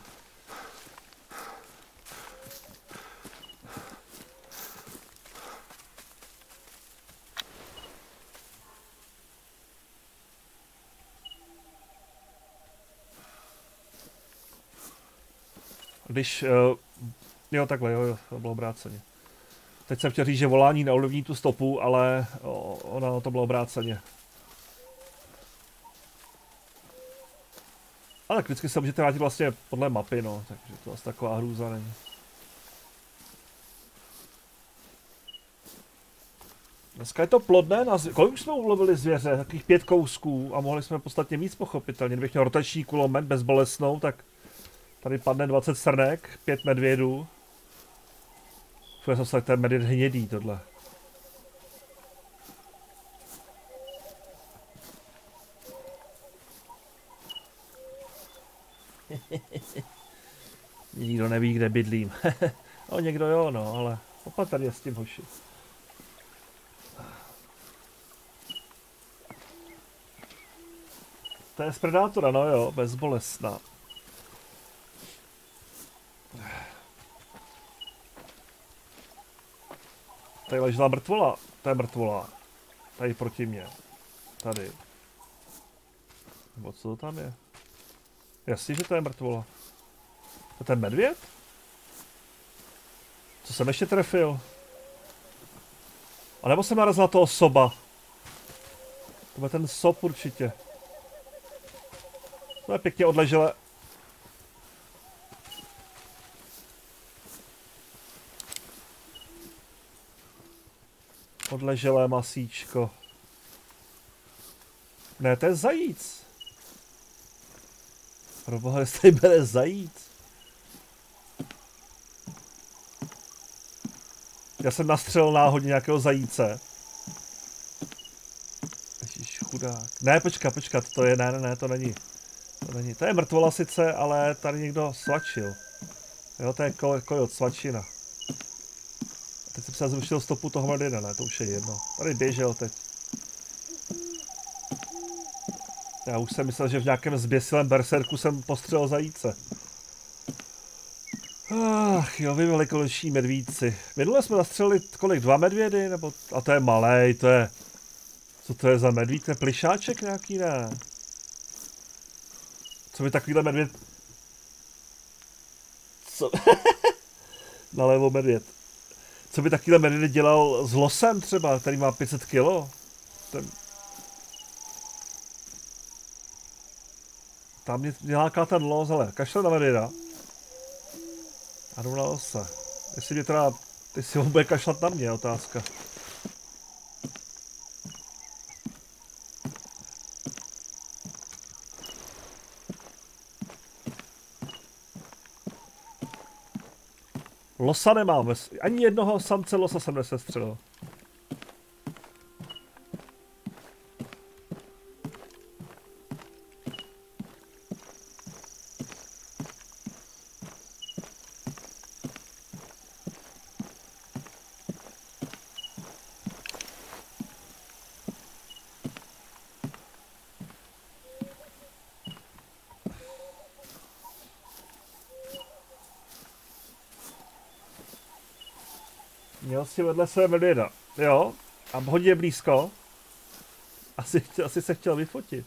Když... Uh, jo, takhle, jo, jo, to bylo obráceně. Teď jsem chtěl říct, že volání neovlivní tu stopu, ale o, ono to bylo obráceně. Ale tak vždycky se můžete vrátit vlastně podle mapy, no, takže to asi taková hrůza není. Dneska je to plodné, na zv... kolik už jsme ulovili zvěře? Takových pět kousků a mohli jsme podstatně víc pochopitelně. Kdybych měl rotační kulomet bezbolestnou, tak tady padne dvacet srnek, pět medvědů. Fuj, jsem se ten medvěd hnědý tohle. Nikdo neví, kde bydlím. No někdo jo, no, ale opatrně je s tím, hoši. To je z Predátora, no jo, bezbolestná. Tady ležela mrtvola, to je mrtvola. Tady proti mně. Tady. Nebo co to tam je? Jasně, že to je mrtvola. To je ten medvěd? Co jsem ještě trefil? A nebo jsem narazil na toho soba? To je ten sob určitě. To je pěkně odležele. Odleželé masíčko. Ne, to je zajíc. Proboha, jestli tady bere zajíc. Já jsem nastřelil náhodně nějakého zajíce. Ježiš, chudák. Ne, počkat, počkat, to je, ne, ne, ne, to není. To není, to je mrtvola sice, ale tady někdo svačil. Jo, to je ko, kojot, svačina. Teď jsem se zrušil stopu toho medvěda, ne, to už je jedno. Tady běžel teď. Já už jsem myslel, že v nějakém zběsilém berserku jsem postřelil zajíce. Ach jo, vy velikonoční medvídci. Minule jsme zastřelili kolik, dva medvědy, nebo... A to je malej, to je... Co to je za medvíd, to je plišáček nějaký, ne? Co by takovýhle medvěd... Co... Nalevo medvěd. Co by takovýhle medvěd dělal s losem třeba, který má pět set kilo? Ten... Tam mě nějaká ten los, ale kašle na medvěda. A jdu na lose. Jestli mě teda... Jestli ho bude kašlat na mě, je otázka. Losa nemám, ani jednoho samce losa jsem nesestřelil. Měl si vedle své medvěda, jo, a hodně blízko. Asi, asi se chtěl vyfotit.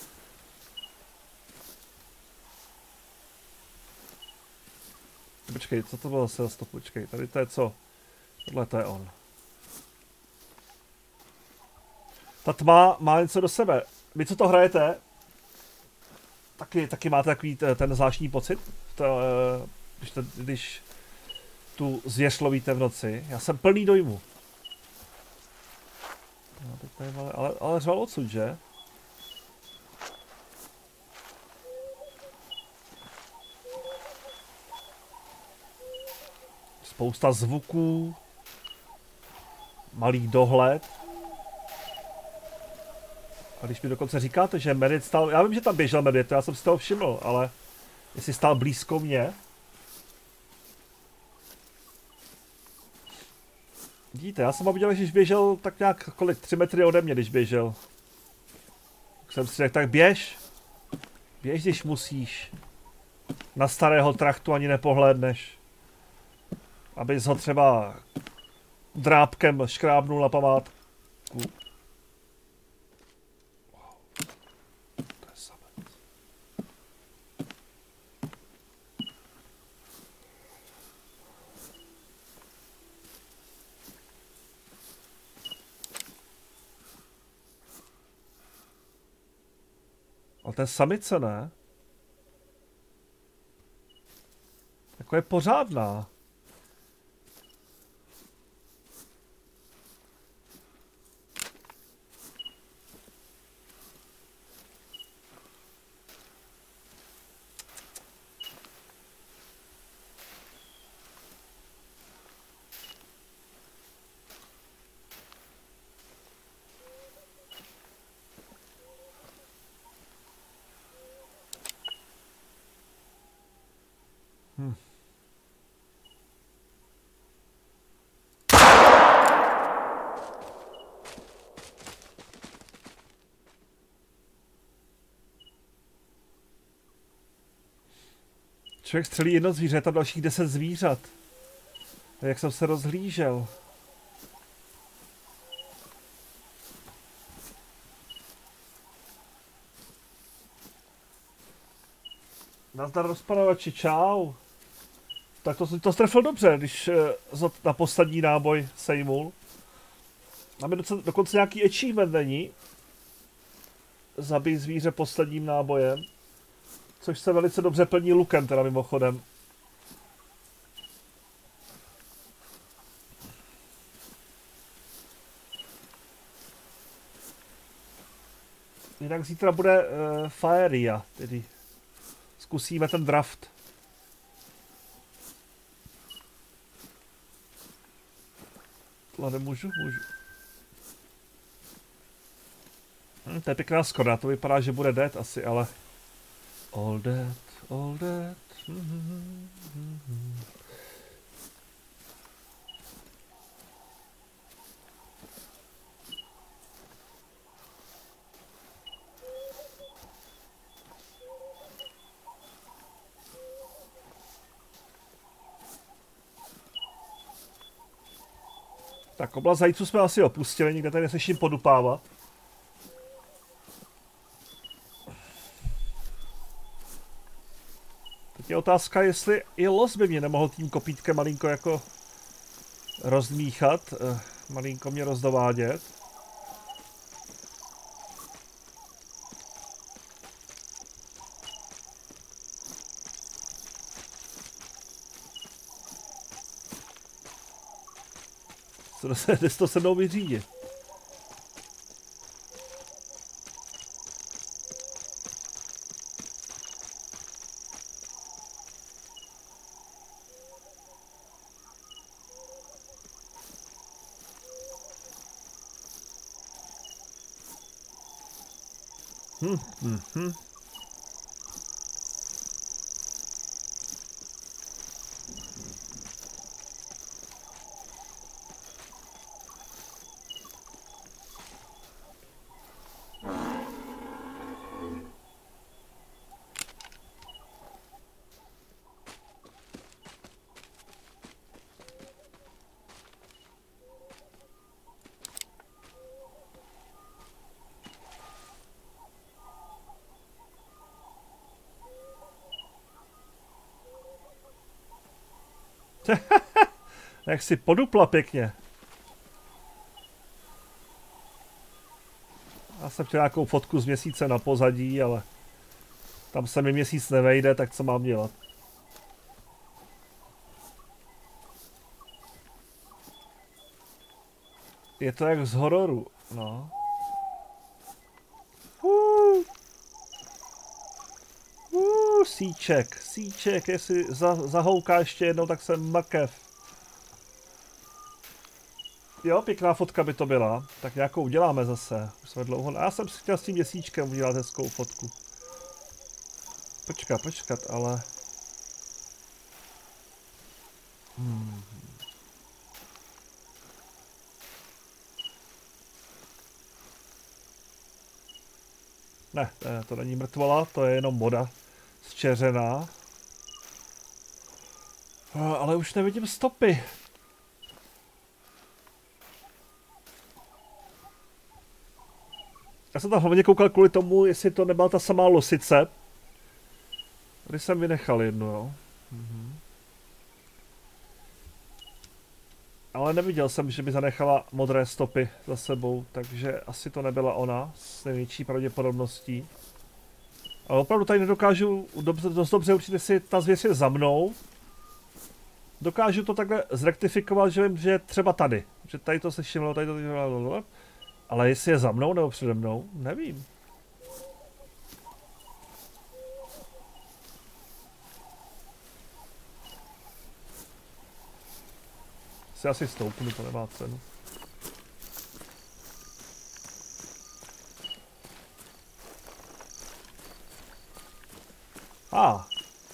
Počkej, co to bylo zase za stop, počkej, tady to je co? Tohle to je on. Ta tma má něco do sebe. Vy co to hrajete? Taky, taky máte takový ten zvláštní pocit? To, když, to, když tu zvěř lovíte v noci. Já jsem plný dojmu. No, teď tady, ale, ale, ale řval odsud, že? Spousta zvuků. Malý dohled. A když mi dokonce říkáte, že medvěd stál... Já vím, že tam běžel medvěd, to já jsem si toho všiml, ale... Jestli stál blízko mě... Vidíte, já jsem ho viděl, když běžel tak nějak kolik, tři metry ode mě, když běžel. Tak jsem si řekl, tak běž. Běž, když musíš. Na starého trachtu ani nepohlédneš. Abys ho třeba drápkem škrábnul na památku. To je samec. Ale to je samice, ne? Jako je pořádná. Hm. Člověk střelí jedno zvíře, tam dalších deset zvířat. A jak jsem se rozhlížel. Nazdar rozpanovači, čau. Tak to, to strefil dobře, když uh, na poslední náboj sejmul. Máme docela, dokonce nějaký achievement není. Zabij zvíře posledním nábojem. Což se velice dobře plní lukem, teda mimochodem. Jinak zítra bude uh, Faeria, tedy zkusíme ten draft. Tohle nemůžu, můžu. Hm, to je pěkná skoda, to vypadá, že bude dead asi, ale... All dead, all dead. Tak oblast zajíců jsme asi opustili, nikde tady neslyším podupávat. Teď je otázka, jestli i los by mě nemohl tím kopítkem malinko jako rozdmíchat, eh, malinko mě rozdovádět. Co se, jde to se mnou vyřídit? Hm, hm, hm. Jak si podupla pěkně. Já jsem chtěl nějakou fotku z měsíce na pozadí, ale tam se mi měsíc nevejde, tak co mám dělat? Je to jak z hororu, no. Uh. Uh, síček, síček, jestli za, zahouká ještě jednou, tak jsem mrkev. Jo, pěkná fotka by to byla. Tak nějakou uděláme zase. Už jsme dlouho... Já jsem si chtěl s tím měsíčkem udělat hezkou fotku. Počkat, počkat, ale... Hmm. Ne, ne, to není mrtvola, to je jenom voda zčeřená. Ale už nevidím stopy. Já jsem tam hlavně koukal kvůli tomu, jestli to nebyla ta samá losice. Tady jsem vynechal jednu, jo. Mhm. Ale neviděl jsem, že by zanechala modré stopy za sebou, takže asi to nebyla ona s největší pravděpodobností. Ale opravdu tady nedokážu dobře, dost dobře určit, jestli ta zvěř je za mnou. Dokážu to takhle zrektifikovat, že vím, že je třeba tady. Že tady to slyším, tady to slyším, ale jestli je za mnou nebo přede mnou, nevím. Si asi stoupnu, to nemá cenu. A. Ah.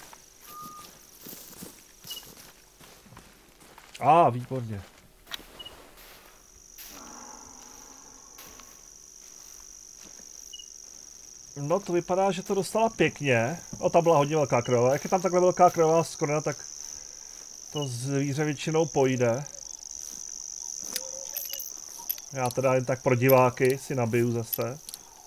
A, ah, výborně. No to vypadá, že to dostala pěkně. O, tam byla hodně velká krvava. Jak je tam takhle velká krvavá skorina, tak to zvíře většinou pojde. Já teda jen tak pro diváky si nabiju zase.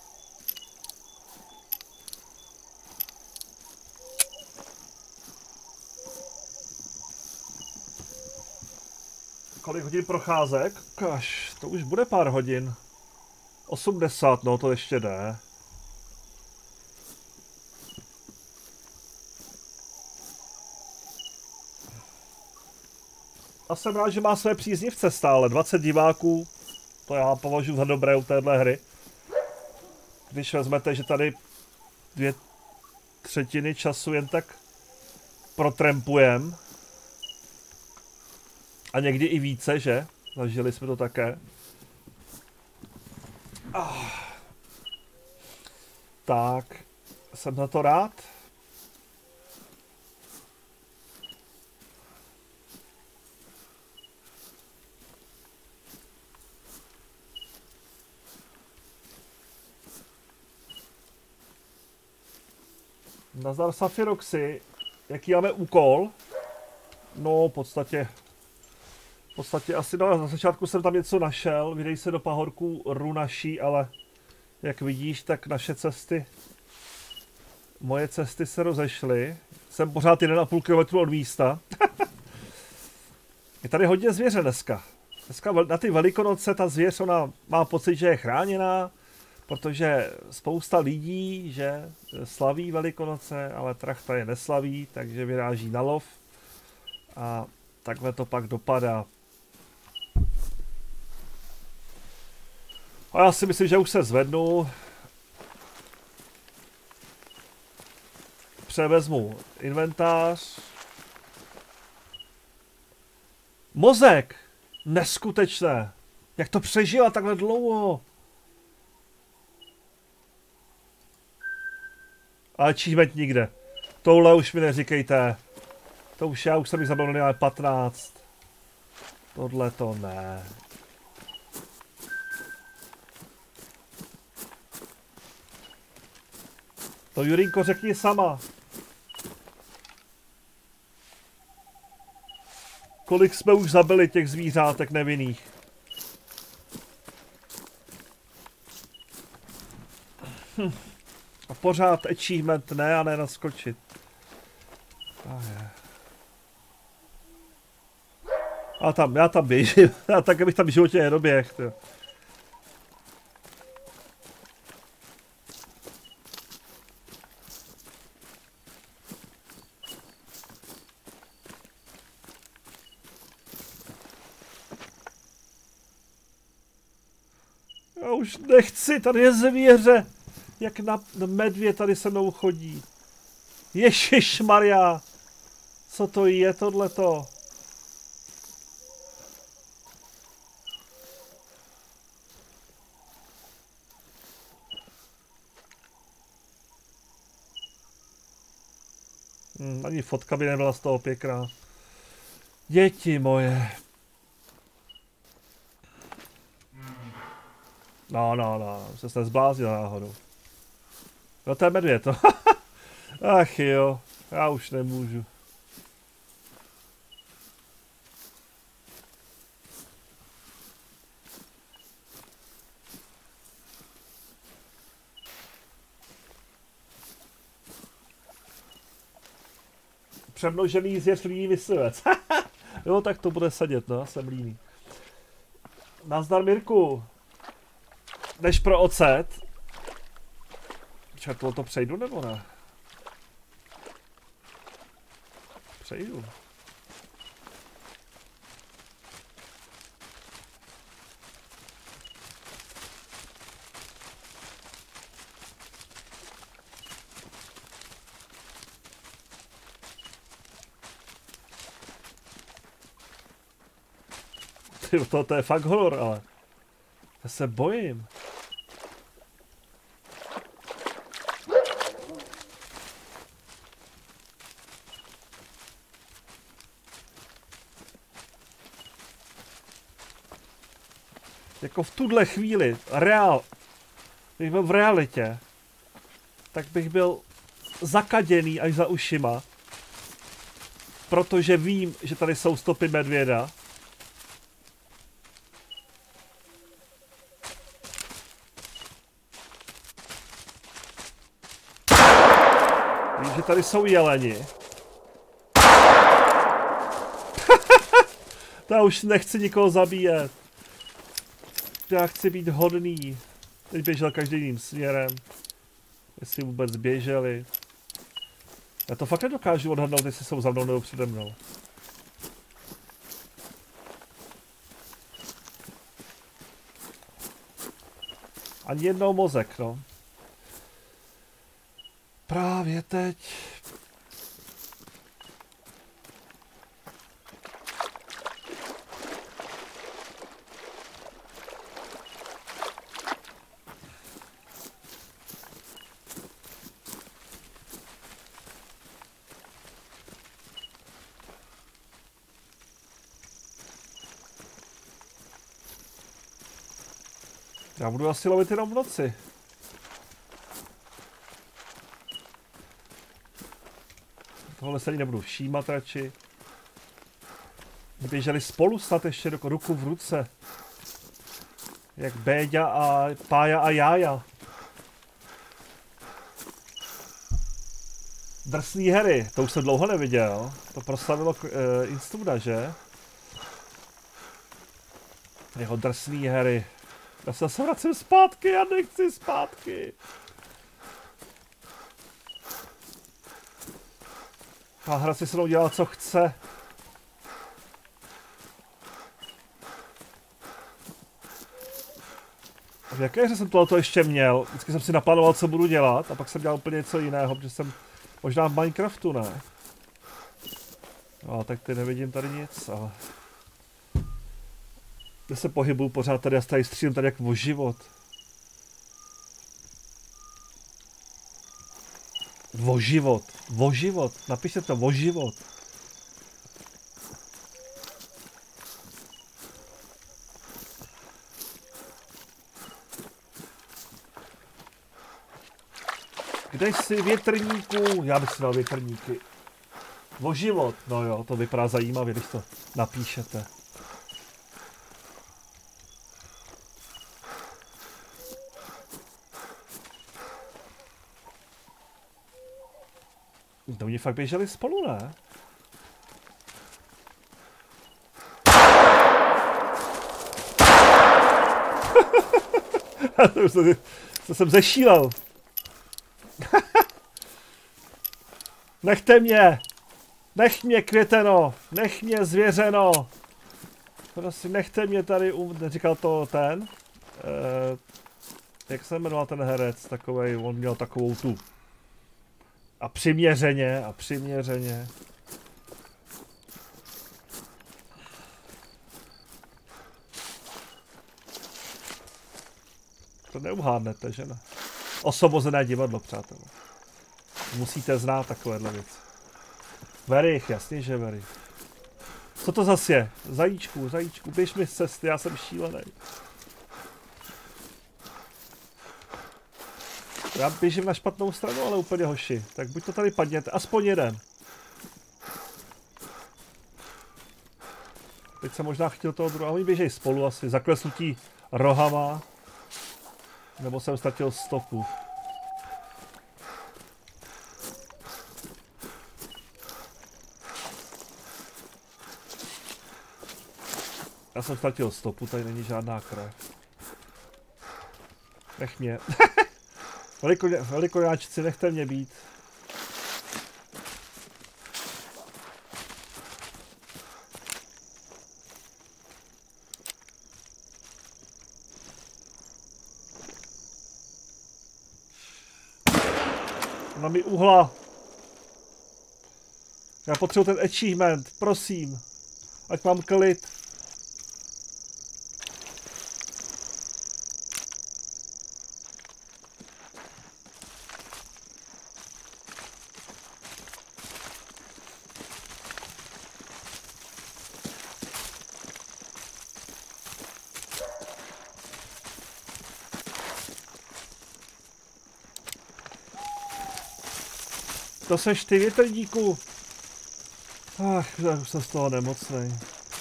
Kolik hodin procházek? Kaž, to už bude pár hodin. osmdesát, no to ještě jde. A jsem rád, že má své příznivce stále. dvacet diváků, to já považuji za dobré u téhle hry. Když vezmete, že tady dvě třetiny času jen tak protrampujem. A někdy i více, že? Zažili jsme to také. Ah. Tak, jsem za to rád. Nazdar Safiroxy, jaký máme úkol? No, v podstatě podstatě asi, no na začátku jsem tam něco našel, vydej se do pahorku Runaší, ale jak vidíš, tak naše cesty, moje cesty se rozešly. Jsem pořád jeden a půl kilometru od místa. Je tady hodně zvěře dneska. Dneska na ty Velikonoce ta zvěř, ona má pocit, že je chráněná, protože spousta lidí, že slaví Velikonoce, ale Trachta je neslaví, takže vyráží na lov. A takhle to pak dopadá. A já si myslím, že už se zvednu. Převezmu inventář. Mozek! Neskutečné! Jak to přežila takhle dlouho? Ale achievement nikde. Tohle už mi neříkejte. To už já už jsem mi zabil nejméně patnáct. Tohle to ne. To Jurinko řekni sama. Kolik jsme už zabili těch zvířátek nevinných? Hm. A pořád achievement ne a ne naskočit. A je. A tam, já tam běžím. Já tak, abych tam v životě nedoběhl. Já už nechci, tady je zvěře. Jak na, na medvěd tady se mnou chodí. Ježišmarja. Co to je tohleto? Hmm, ani fotka by nebyla z toho pěkná. Děti moje. No, no, no, se jste zbláznil náhodou. No to je medvěd, to. Ach jo, já už nemůžu. Přemnožený zvěř líný myslivec. Jo, tak to bude sedět, no, jsem líný. Nazdar, Mirku. Jdeš pro ocet? Četlo to přejdu nebo ne? Přejdu. Ty, to, to je fakt horor, ale. Já se bojím. Jako v tuhle chvíli, reál, bych byl v realitě, tak bych byl zakaděný až za ušima, protože vím, že tady jsou stopy medvěda. Vím, že tady jsou jeleni. Já už nechci nikoho zabíjet. Já chci být hodný. Teď běžel každý jiným směrem. Jestli vůbec běželi. Já to fakt nedokážu odhadnout, jestli jsou za mnou nebo přede mnou. Ani jednou mozek, no. Právě teď. Já budu asi lovit jenom v noci. Tohle se ani nebudu všímat radši. Běželi spolu snad ještě do ruku v ruce. Jak Béďa a Pája a Jája. Drsný Harry, to už jsem dlouho neviděl. To proslavilo uh, Instuda, že? Jeho drsný Harry. Já se zase vracím zpátky, já nechci zpátky. Ta hra si se mnou dělá, co chce. V jaké hře jsem tohleto ještě měl? Vždycky jsem si naplánoval, co budu dělat, a pak jsem dělal úplně něco jiného, protože jsem možná v Minecraftu, ne? No, tak ty nevidím tady nic, ale... Já se pohybuju pořád tady, já tady střílím tady jak o život. O život, o život, napište to, o život. Kde jsi, větrníku? Já bych si dal větrníky. O život, no jo, to vypadá zajímavě, když to napíšete. To oni fakt běželi spolu, ne? to, to, to jsem zešílel. Nechte mě! Nech mě, květeno! Nech mě, zvěřeno! Prostě nechte mě tady, um... říkal to ten? Eh, jak se jmenoval ten herec takovej, on měl takovou tu. A přiměřeně, a přiměřeně. To neuhádnete, že ne? Osvobozené divadlo, přátelé. Musíte znát takovéhle věci. Verich, jasně, že verich. Co to zas je? Zajíčku, zajíčku, běž mi z cesty, já jsem šílený. Já běžím na špatnou stranu, ale úplně hoši. Tak buď to tady padněte, aspoň jeden. Teď jsem možná chtěl toho druhého, oni běžejí spolu asi, zaklesnutí rohama. Nebo jsem ztratil stopu. Já jsem ztratil stopu, tady není žádná krev. Nech mě. Velikoňáčci, nechte mě být. Ona mi uhla. Já potřebuji ten achievement, prosím. Ať mám klid. To seš ty, větrníku. Ach, já už jsem z toho nemocnej.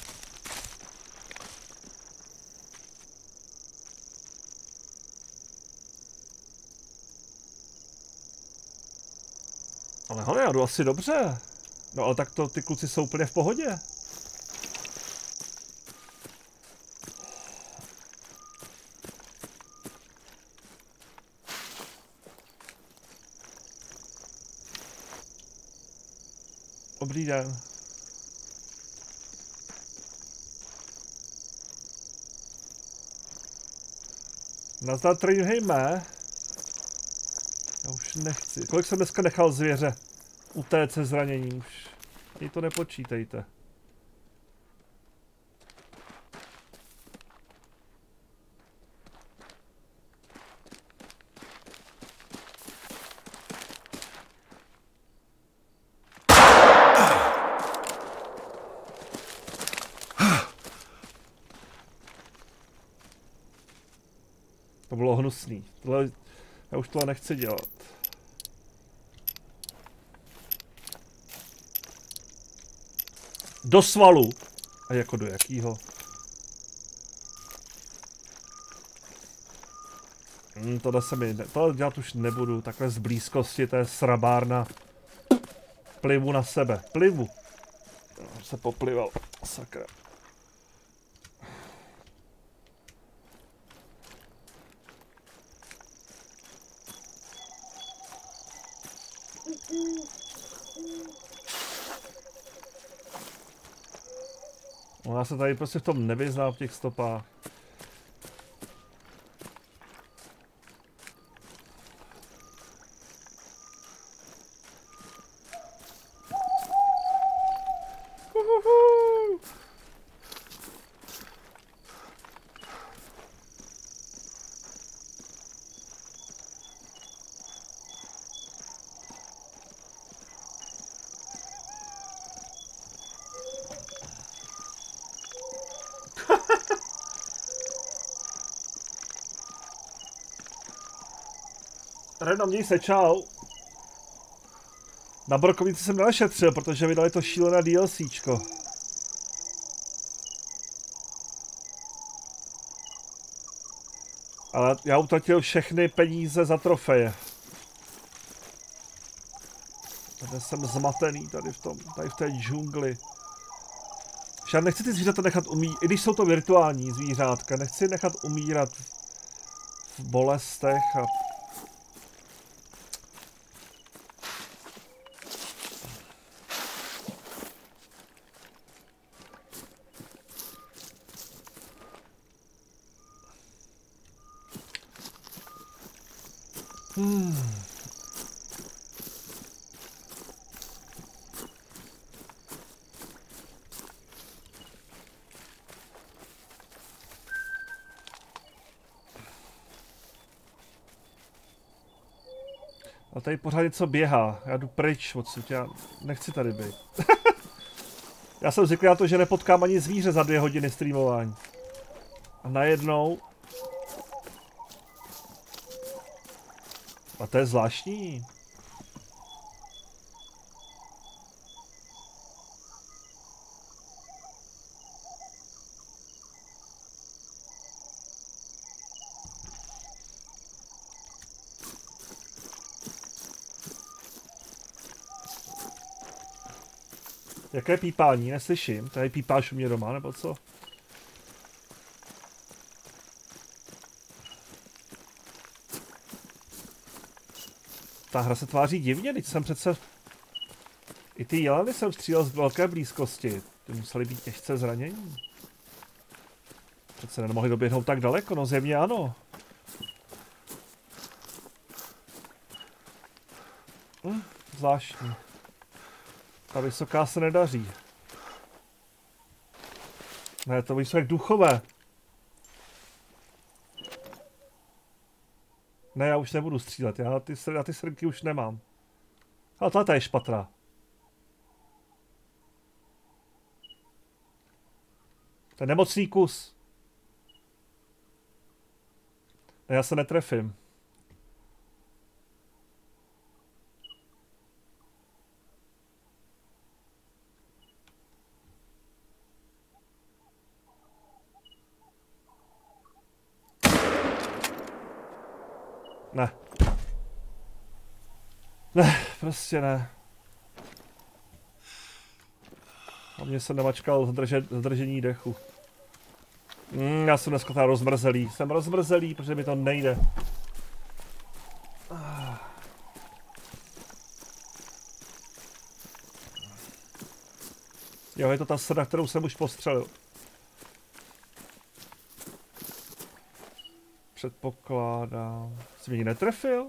Ale hele, já jdu asi dobře. No ale tak to ty kluci jsou úplně v pohodě. Dobrý den. Nazdar, Trynheime. Já už nechci. Kolik jsem dneska nechal zvěře utéct se zraněním? Už mi to nepočítejte. To bylo hnusný. Tohle, já už tohle nechci dělat. Do svalu. A jako do jakýho? Hmm, tohle se mi... To dělat už nebudu. Takhle z blízkosti, to je srabárna. Plivu na sebe. Plivu. Já se poplival. Sakra. No, já se tady prostě v tom nevyznám v těch stopách. Uhuhu. Reno, měj se, čau. Na brokovnici jsem nešetřil, protože vydali to šílené DLCčko. Ale já utratil všechny peníze za trofeje. Tady jsem zmatený tady v tom, tady v té džungli. Já nechci ty zvířata nechat umírat, i když jsou to virtuální zvířátka, nechci nechat umírat v bolestech a... Hmm. A tady pořád něco běhá. Já jdu pryč odsud, já nechci tady být. Já jsem zvyklý na to, že nepotkám ani zvíře za dvě hodiny streamování. A najednou... A to je zvláštní. Jaké pípání? Neslyším. Tady pípáš u mě doma, nebo co? Ta hra se tváří divně, teď jsem přece... I ty jeleny jsem střílel z velké blízkosti. Ty museli být těžce zranění. Přece nemohli doběhnout tak daleko, no zjevně ano. Hm, zvláštní. Ta vysoká se nedaří. Ne, to jsou jak duchové. Ne, já už nebudu střílet, já ty, já ty srnky už nemám. Ale tato je špatra. To je nemocný kus. Ne, já se netrefím. Ne. Ne, prostě ne. A mě se nemačkal zdrže, zdržení dechu. Mm, já jsem dneska tady rozmrzelý. Jsem rozmrzelý, protože mi to nejde. Jo, je to ta srna, kterou jsem už postřelil. Předpokládám. Jsi mě ji netrefil?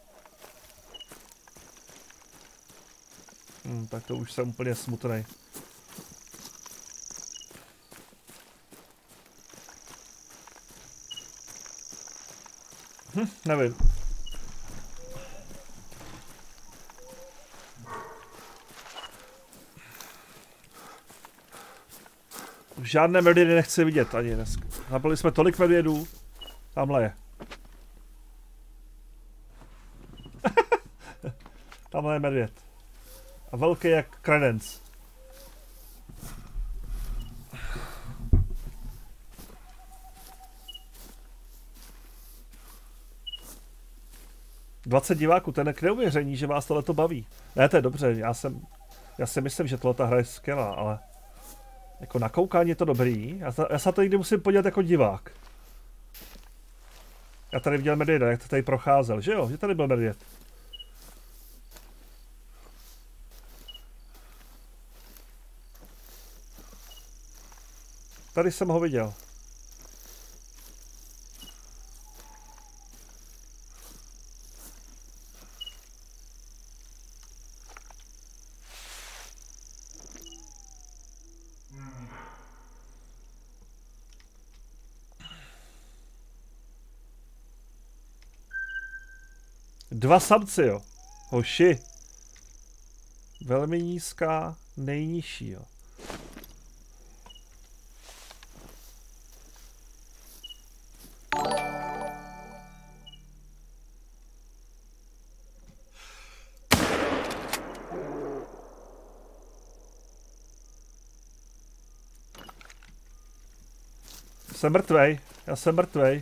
Hm, tak to už jsem úplně smutnej. Hm, nevím. Už žádné medvědy nechci vidět ani dneska. Zabili jsme tolik medvědů. Tamhle je. Tamhle je medvěd. A velký jak kredenc. dvacet diváků, to je k neuvěření, že vás tohleto baví. Ne, to je dobře, já jsem, já si myslím, že tohle hra je skvělá, ale jako na koukání je to dobrý. Já, já se to někdy musím podívat jako divák. Já tady viděl Medvěda, jak to tady procházel, že jo? Že tady byl Medvěd. Tady jsem ho viděl. Dva samci, jo. Hoši. Velmi nízká, nejnižší, jo. Jsem mrtvej, já jsem mrtvej.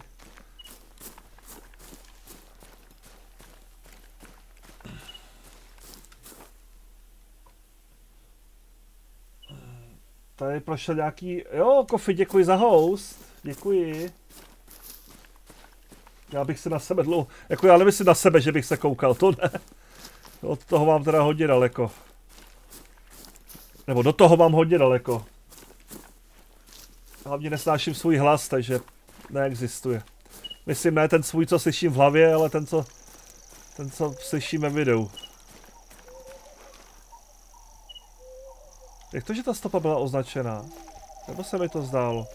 Tady prošel nějaký... Jo, Kofi, děkuji za host. Děkuji. Já bych se na sebe dlouho... Jako já nemyslím na sebe, že bych se koukal, to ne. Od toho mám teda hodně daleko. Nebo do toho mám hodně daleko. Hlavně nesnáším svůj hlas, takže neexistuje. Myslím, ne ten svůj, co slyším v hlavě, ale ten, co... Ten, co slyším ve videu. Jak to, že ta stopa byla označená? Nebo se mi to zdálo?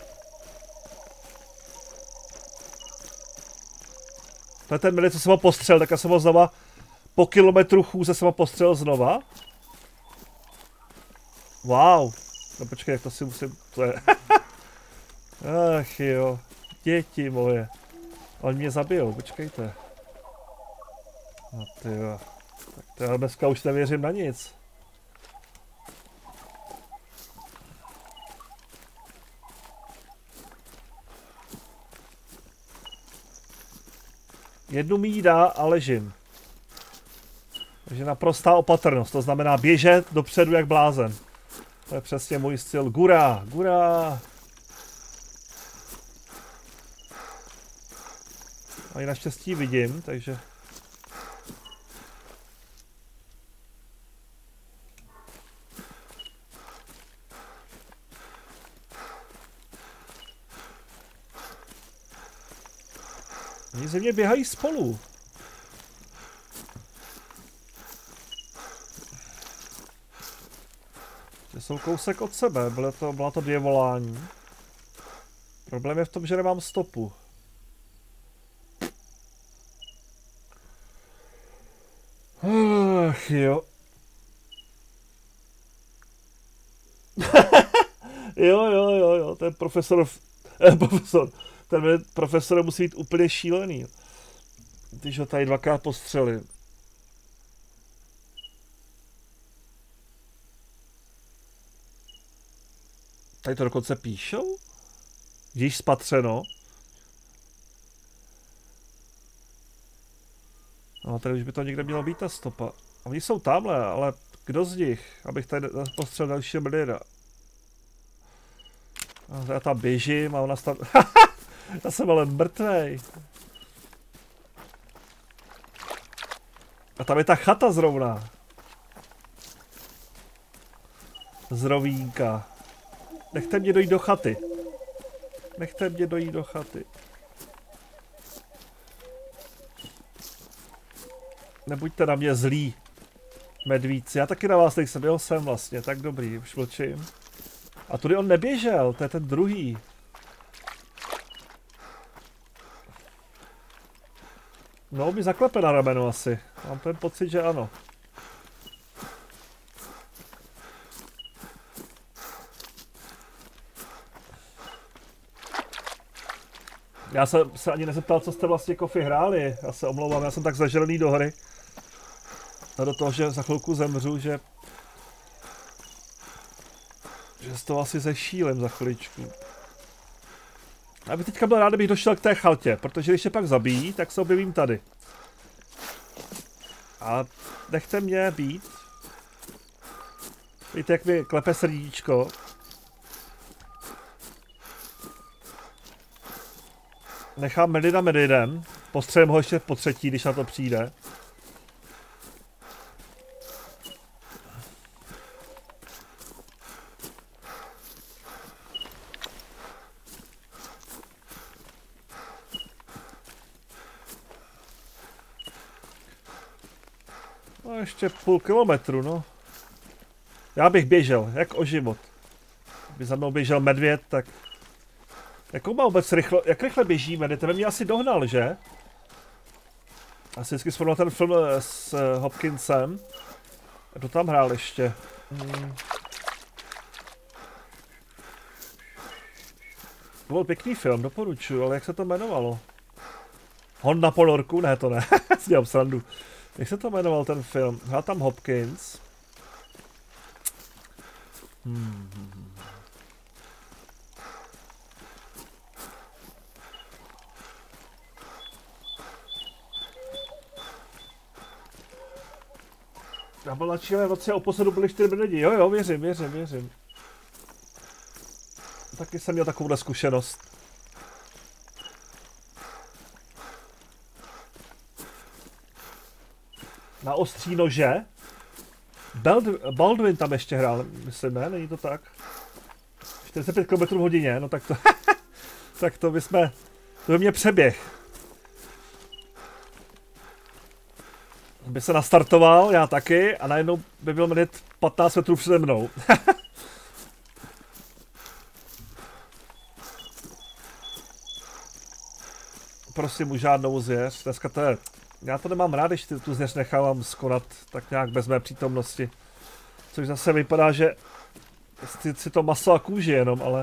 To je ten minut, co jsem ho postřel, tak já jsem ho znova po kilometru chůze jsem ho postřel znova. Wow. No počkej, jak to si musím... To je... Ach jo. Děti moje. Oni mě zabijou, počkejte. No tyjo. Tak to já dneska už nevěřím na nic. Jednu mi jí dá a ležím. Takže naprostá opatrnost, to znamená běžet dopředu jak blázen. To je přesně můj styl. Gura, gura. A i naštěstí vidím, takže... Oni ze mě běhají spolu. Že jsou kousek od sebe, bylo to, byla to dvě volání. Problém je v tom, že nemám stopu. Ach jo. jo, jo, jo, jo, ten profesor... Eh, profesor... Ten profesor musí být úplně šílený. Když ho tady dvakrát postřelím. Tady to dokonce píšou? Již spatřeno. No tady už by to někde mělo být ta stopa. A oni jsou tamhle, ale kdo z nich? Abych tady postřelil dalšího mrdera. Já tam běžím a ona tam... Já jsem ale mrtvej. A tam je ta chata zrovna. Zrovínka. Nechte mě dojít do chaty. Nechte mě dojít do chaty. Nebuďte na mě zlí. Medvíci. Já taky na vás nejsem. Jo, jsem vlastně. Tak dobrý. Už mlčím. A tudy on neběžel. To je ten druhý. No, mi zaklepe na rameno asi. Mám ten pocit, že ano. Já jsem se ani nezeptal, co jste vlastně Kofi hráli. Já se omlouvám, já jsem tak zažraný do hry. A do toho, že za chvilku zemřu, že... Že z toho asi zešílím za chviličku. Já bych teďka byl rád, kdybych došel k té chaltě, protože když se pak zabijí, tak se objevím tady. A nechte mě být. Víte, jak mi klepe srdíčko. Nechám Medina Medinem. Postřelím ho ještě po třetí, když na to přijde. No ještě půl kilometru, no. Já bych běžel, jak o život. Kdyby za mnou běžel medvěd, tak... Jakou má vůbec rychle, jak rychle běží medvěd? Ten mě asi dohnal, že? Asi vždycky vzpomněl ten film s Hopkinsem. Kdo tam hrál ještě? Hmm. To byl pěkný film, doporučuji, ale jak se to jmenovalo? Hon na ponorku? Ne, to ne. Sdělám srandu. Jak se to jmenoval ten film? Hrál tam Hopkins. Hmm. Já byl načílené noci a o posledu byli čtyři lidi. Jo, jo, věřím, věřím, věřím. Taky jsem měl takovouhle zkušenost. Na ostří nože? Baldwin tam ještě hrál, myslím, ne? Není to tak? čtyřicet pět kilometrů v hodině, no tak to... tak to by jsme... To by mě přeběh. By se nastartoval, já taky, a najednou by byl medvěd patnáct metrů přede mnou. Prosím, už žádnou zvěř. Dneska to je... Já to nemám rád, když tu zvěř nechávám skonat tak nějak bez mé přítomnosti. Což zase vypadá, že si to maso a kůži jenom, ale...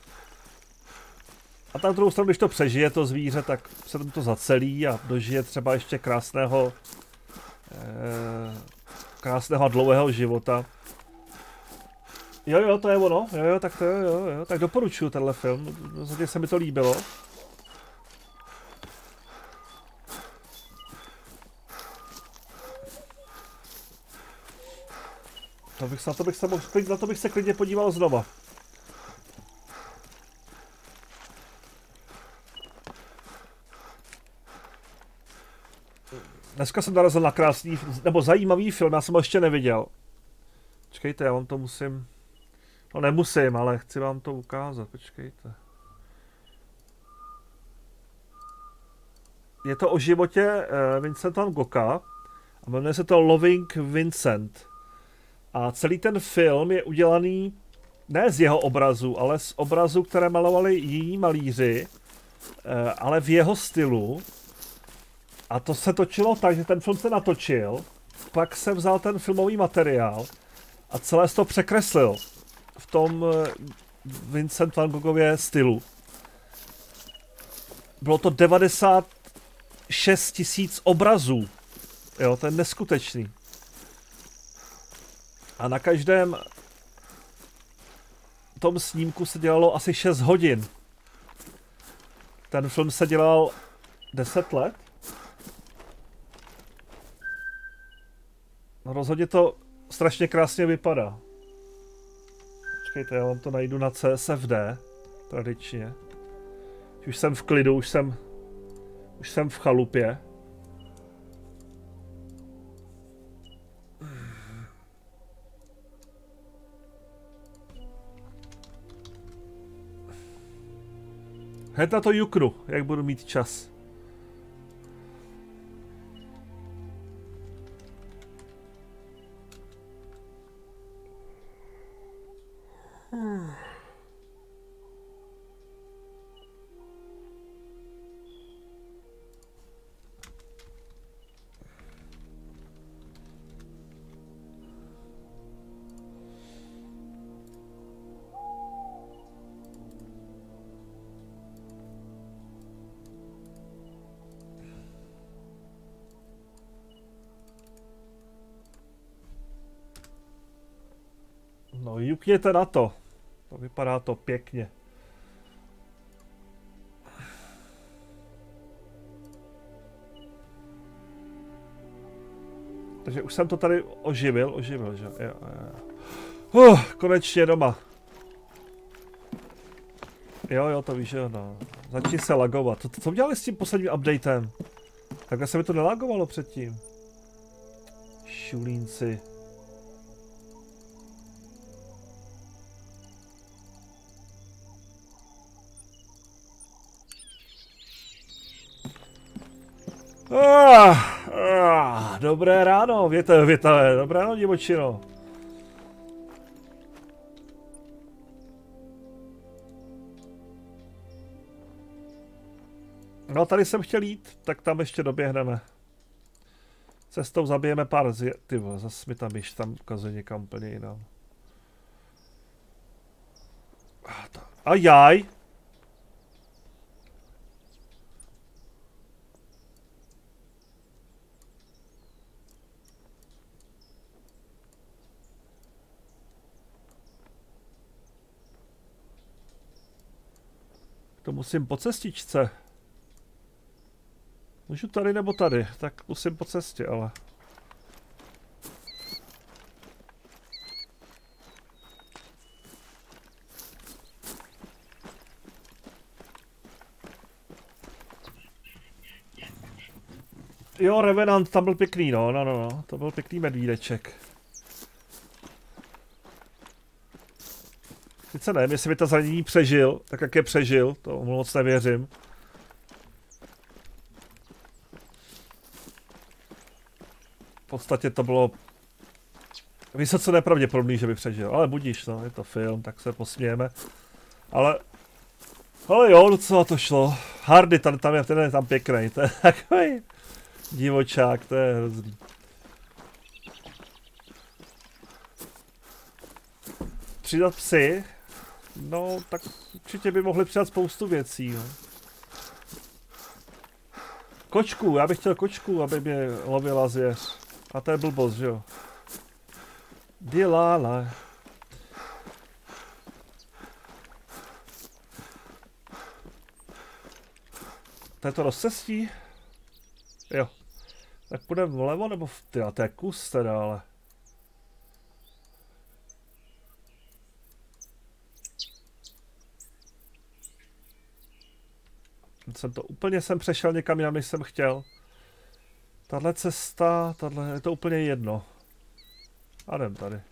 A na druhou stranu, když to přežije to zvíře, tak se tam to zacelí a dožije třeba ještě krásného... Eh, krásného a dlouhého života. Jo, jo, to je ono. Jo, jo, tak to jo, jo, jo. Tak doporučuji tenhle film. Rozhodně se mi to líbilo. To bych, na, to bych se mohl, na to bych se klidně podíval znova. Dneska jsem narazil na krásný, nebo zajímavý film, já jsem ho ještě neviděl. Počkejte, já vám to musím... No nemusím, ale chci vám to ukázat, počkejte. Je to o životě uh, Vincenta van Gogha a jmenuje se to Loving Vincent. A celý ten film je udělaný ne z jeho obrazu, ale z obrazu, které malovali jiní malíři, uh, ale v jeho stylu. A to se točilo tak, že ten film se natočil, pak se vzal ten filmový materiál a celé to překreslil v tom Vincent van Goghově stylu. Bylo to devadesát šest tisíc obrazů. Jo, to je neskutečný. A na každém tom snímku se dělalo asi šest hodin. Ten film se dělal deset let. No rozhodně to strašně krásně vypadá. Počkejte, já vám to najdu na C S F D, tradičně. Už jsem v klidu, už jsem, už jsem v chalupě. Hned na to juknu, jak budu mít čas. Hmm. No jukněte na to. To vypadá to pěkně. Takže už jsem to tady oživil, oživil, že jo, jo, jo. Uh, konečně doma. Jo, jo, to víš, že jo, no. Začni se lagovat. Co, co udělali s tím posledním updatem? Takhle se mi to nelagovalo předtím. Šulínci. Ah, ah, dobré ráno, větavé, větavé, dobré ráno, divočino. No, tady jsem chtěl jít, tak tam ještě doběhneme. Cestou zabijeme pár zje... Ty vole, zase mi tam již tam ukazuje někam úplně jinam. A jaj! To musím po cestičce. Můžu tady nebo tady, tak musím po cestě, ale... Jo, Revenant, tam byl pěkný, no, no, no, no, to byl pěkný medvídeček. Sice nevím, jestli by to zranění přežil, tak jak je přežil, to mu moc nevěřím. V podstatě to bylo vysoce nepravděpodobný, že by přežil, ale budíš, no, je to film, tak se posmějeme. Ale, ale jo, docela to šlo. Hardy, tam, tam je, ten je tam pěkný, to je takový divočák, to je hrozný. Přidat psy? No, tak určitě by mohli přidat spoustu věcí, no. Kočku, já bych chtěl kočku, aby mě lovila zvěř. A to je blbost, že jo? Dilala. To je to rozcestí? Jo. Tak půjdeme vlevo, nebo v... Tyjo, to je kus teda, ale... Jsem to úplně jsem přešel někam jinam, než jsem chtěl. Tahle cesta, tahle, je to úplně jedno. A jdem tady.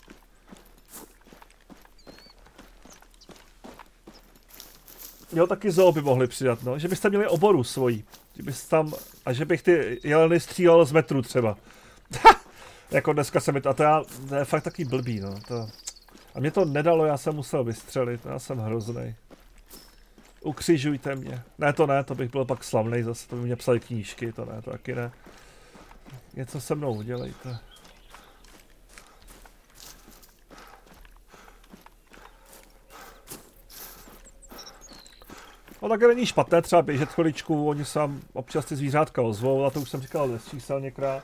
Jo, taky zoo by mohli přidat, no. Že byste měli oboru svojí. Že byste tam, a že bych ty jeleny střílel z metru třeba. Jako dneska se mi to, a to, já, to je fakt taky blbý, no. To, a mě to nedalo, já jsem musel vystřelit, já jsem hroznej. Ukřižujte mě. Ne, to ne, to bych byl pak slavnej zase, to by mě psali knížky, to ne, to taky ne. Něco se mnou udělejte. No také není špatné třeba běžet chviličku, oni se občas ty zvířátka ozvou, a to už jsem říkal nesčíselněkrát.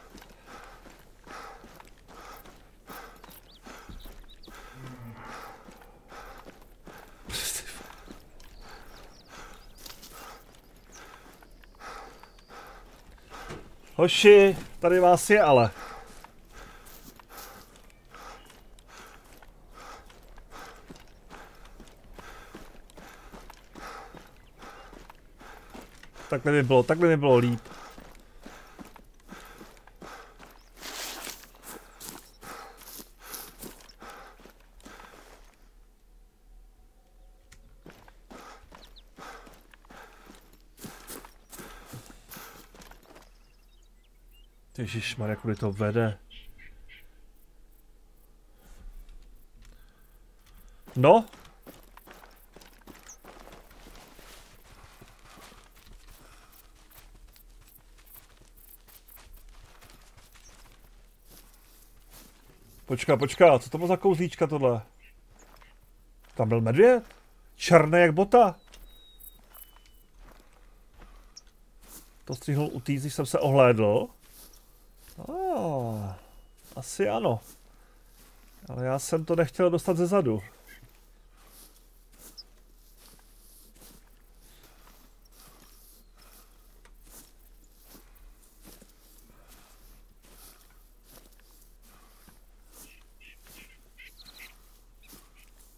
Hoši, tady vás je ale. Takhle by bylo, takhle by bylo líp. Ježišmarja, kudy to vede. No. Počká, počká, co to bylo za kouzlíčka tohle? Tam byl medvěd? Černý jak bota. To střihnul u týz, když jsem se ohlédl. Oh, asi ano. Ale já jsem to nechtěl dostat ze zadu.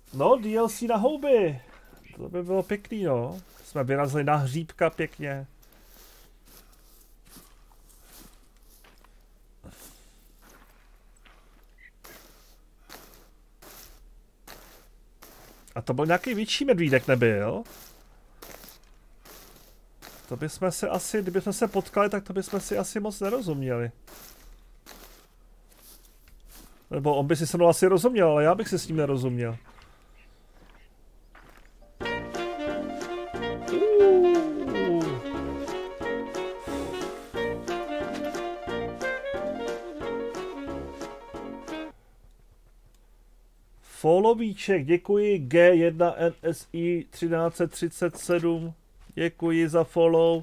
No, D L C na houby. To by bylo pěkný, no. Jsme vyrazili na hříbka pěkně. A to byl nějaký větší medvídek, nebyl? To bychom se asi, kdybychom se potkali, tak to bychom si asi moc nerozuměli. Nebo on by si se mnou asi rozuměl, ale já bych si s ním nerozuměl. Uh. Followíček, děkuji. G jedna N S I třináct třicet sedm. Děkuji za follow.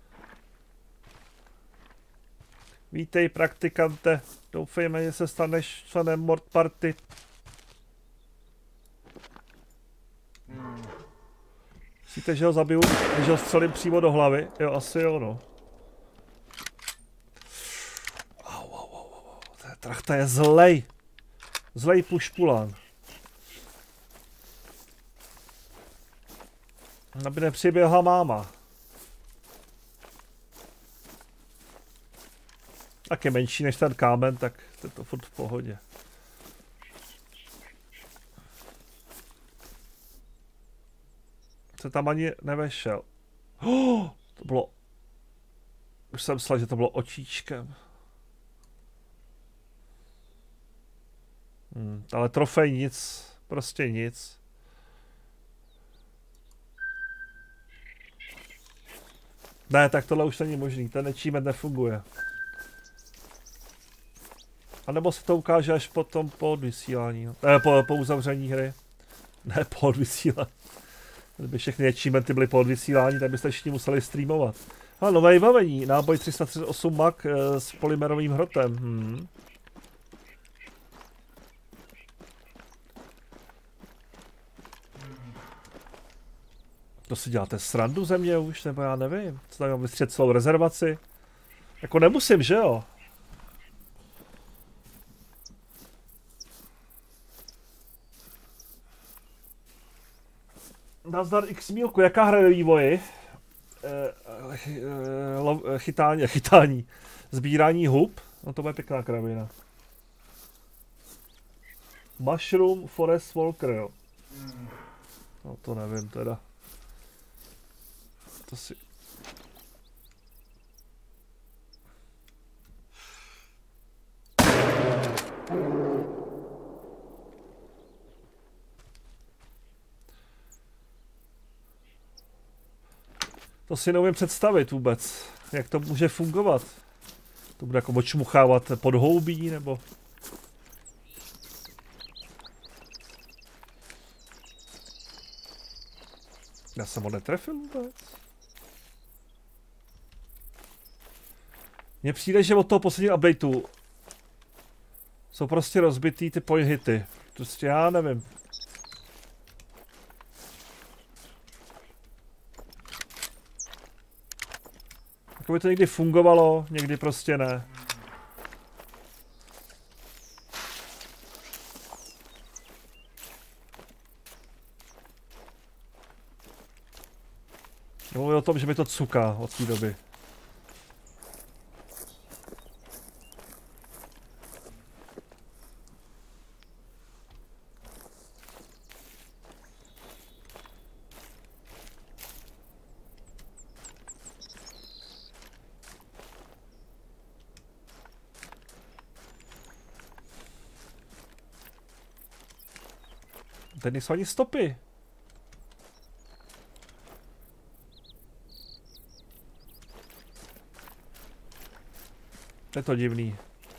Vítej, praktikante. Doufejme, že se staneš členem Mord Party. Myslíte, že ho zabiju, když ho střelím přímo do hlavy? Jo, asi jo, no. Au, au, au, au. Trachta je zlej. Zlej pušpulán. Aby nepřiběhla máma. Tak je menší než ten kámen, tak je to furt v pohodě. Se tam ani nevešel. Oh, to bylo... Už jsem myslel, že to bylo očíčkem. Hmm, ale trofej nic. Prostě nic. Ne, tak tohle už není možný. Ten achievement nefunguje. A nebo se to ukáže až potom po odvysílání. Ne, po, po uzavření hry. Ne, po odvysílání. Kdyby všechny achievementy byly po odvysílání, tak byste všichni museli streamovat. A nové vybavení. Náboj tři sta třicet osm mak e, s polymerovým hrotem. Hmm. To si děláte srandu ze mě už, nebo já nevím. Co tam mám vystřet celou rezervaci? Jako nemusím, že jo? Nazdar X Milku, jaká hra ve vývoji? E, e, chytání, chytání. Sbírání hub? No to bude pěkná kravina. Mushroom Forest Walker, jo. No to nevím teda. To si... To si neumím představit vůbec, jak to může fungovat. To bude jako očmuchávat podhoubí, nebo... Já jsem ho netrefil vůbec. Mně přijde, že od toho posledního updateu jsou prostě rozbitý ty point hity. Prostě já nevím. Jako by to někdy fungovalo, někdy prostě ne. Mluvím o tom, že mi to cuká od té doby. Tady nejsou ani stopy. Je to divný.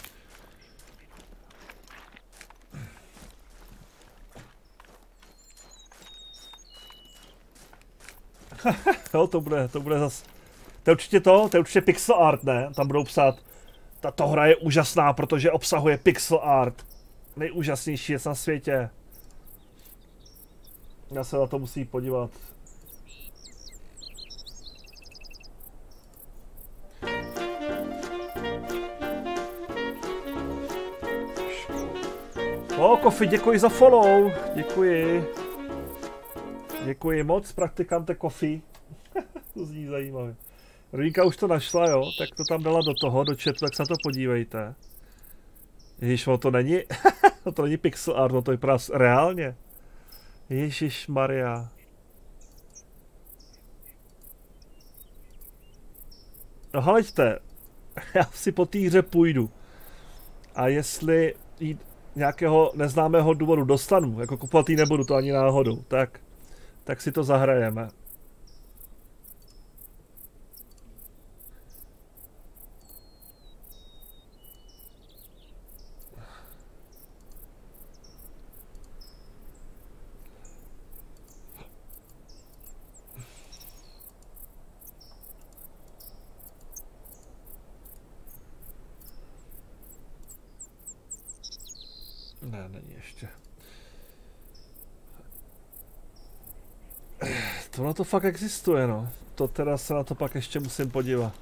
Jo, to bude, to bude zas. To je určitě to, to je určitě pixel art, ne? Tam budou psát, tato hra je úžasná, protože obsahuje pixel art. Nejúžasnější je na světě. Já se na to musím podívat. O, Kofi, děkuji za follow. Děkuji. Děkuji moc, praktikante Kofi. To zní zajímavě. Rodinka už to našla, jo? Tak to tam dala do toho, do chatu, tak se na to podívejte. Ježiš, no to není... no to není pixel art, no to vypadá reálně. Ježiš Maria. No haleďte, já si po té hře půjdu. A jestli jít nějakého neznámého důvodu dostanu, jako kupovat jí nebudu, to ani náhodou, tak, tak si to zahrajeme. Ne, není ještě. To na to fakt existuje, no. To teda se na to pak ještě musím podívat.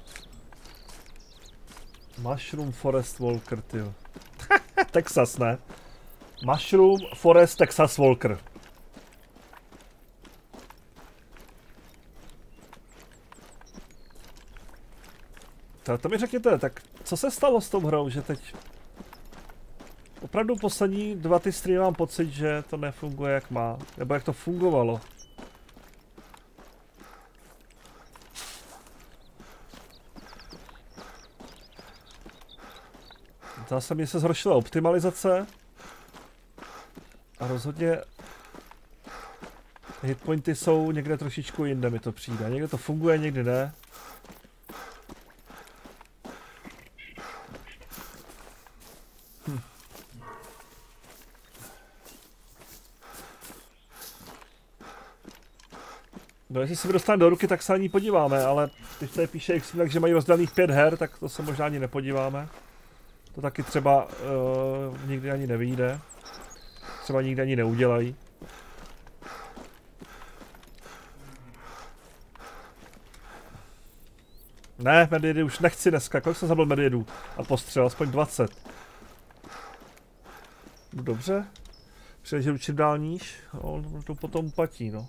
Mushroom Forest Walker, tyjo. Texas, ne? Mushroom Forest Texas Walker. To, to mi řekněte, tak co se stalo s tou hrou, že teď... Opravdu poslední dva ty streamy mám pocit, že to nefunguje jak má, nebo jak to fungovalo. Zase mě se zhoršila optimalizace a rozhodně hitpointy jsou někde trošičku jinde, mi to přijde. Někde to funguje, někdy ne. Hm. No, jestli si mi dostane do ruky, tak se na ní podíváme, ale když tady píše X, že mají rozdělených pět her, tak to se možná ani nepodíváme. To taky třeba uh, nikdy ani nevyjde. Třeba nikdy ani neudělají. Ne, medvědy už nechci dneska. Kolik jsem zabil medvědů? A postřel, aspoň dvacet. No dobře. Přijde, čím dál níž. No, to potom platí, no.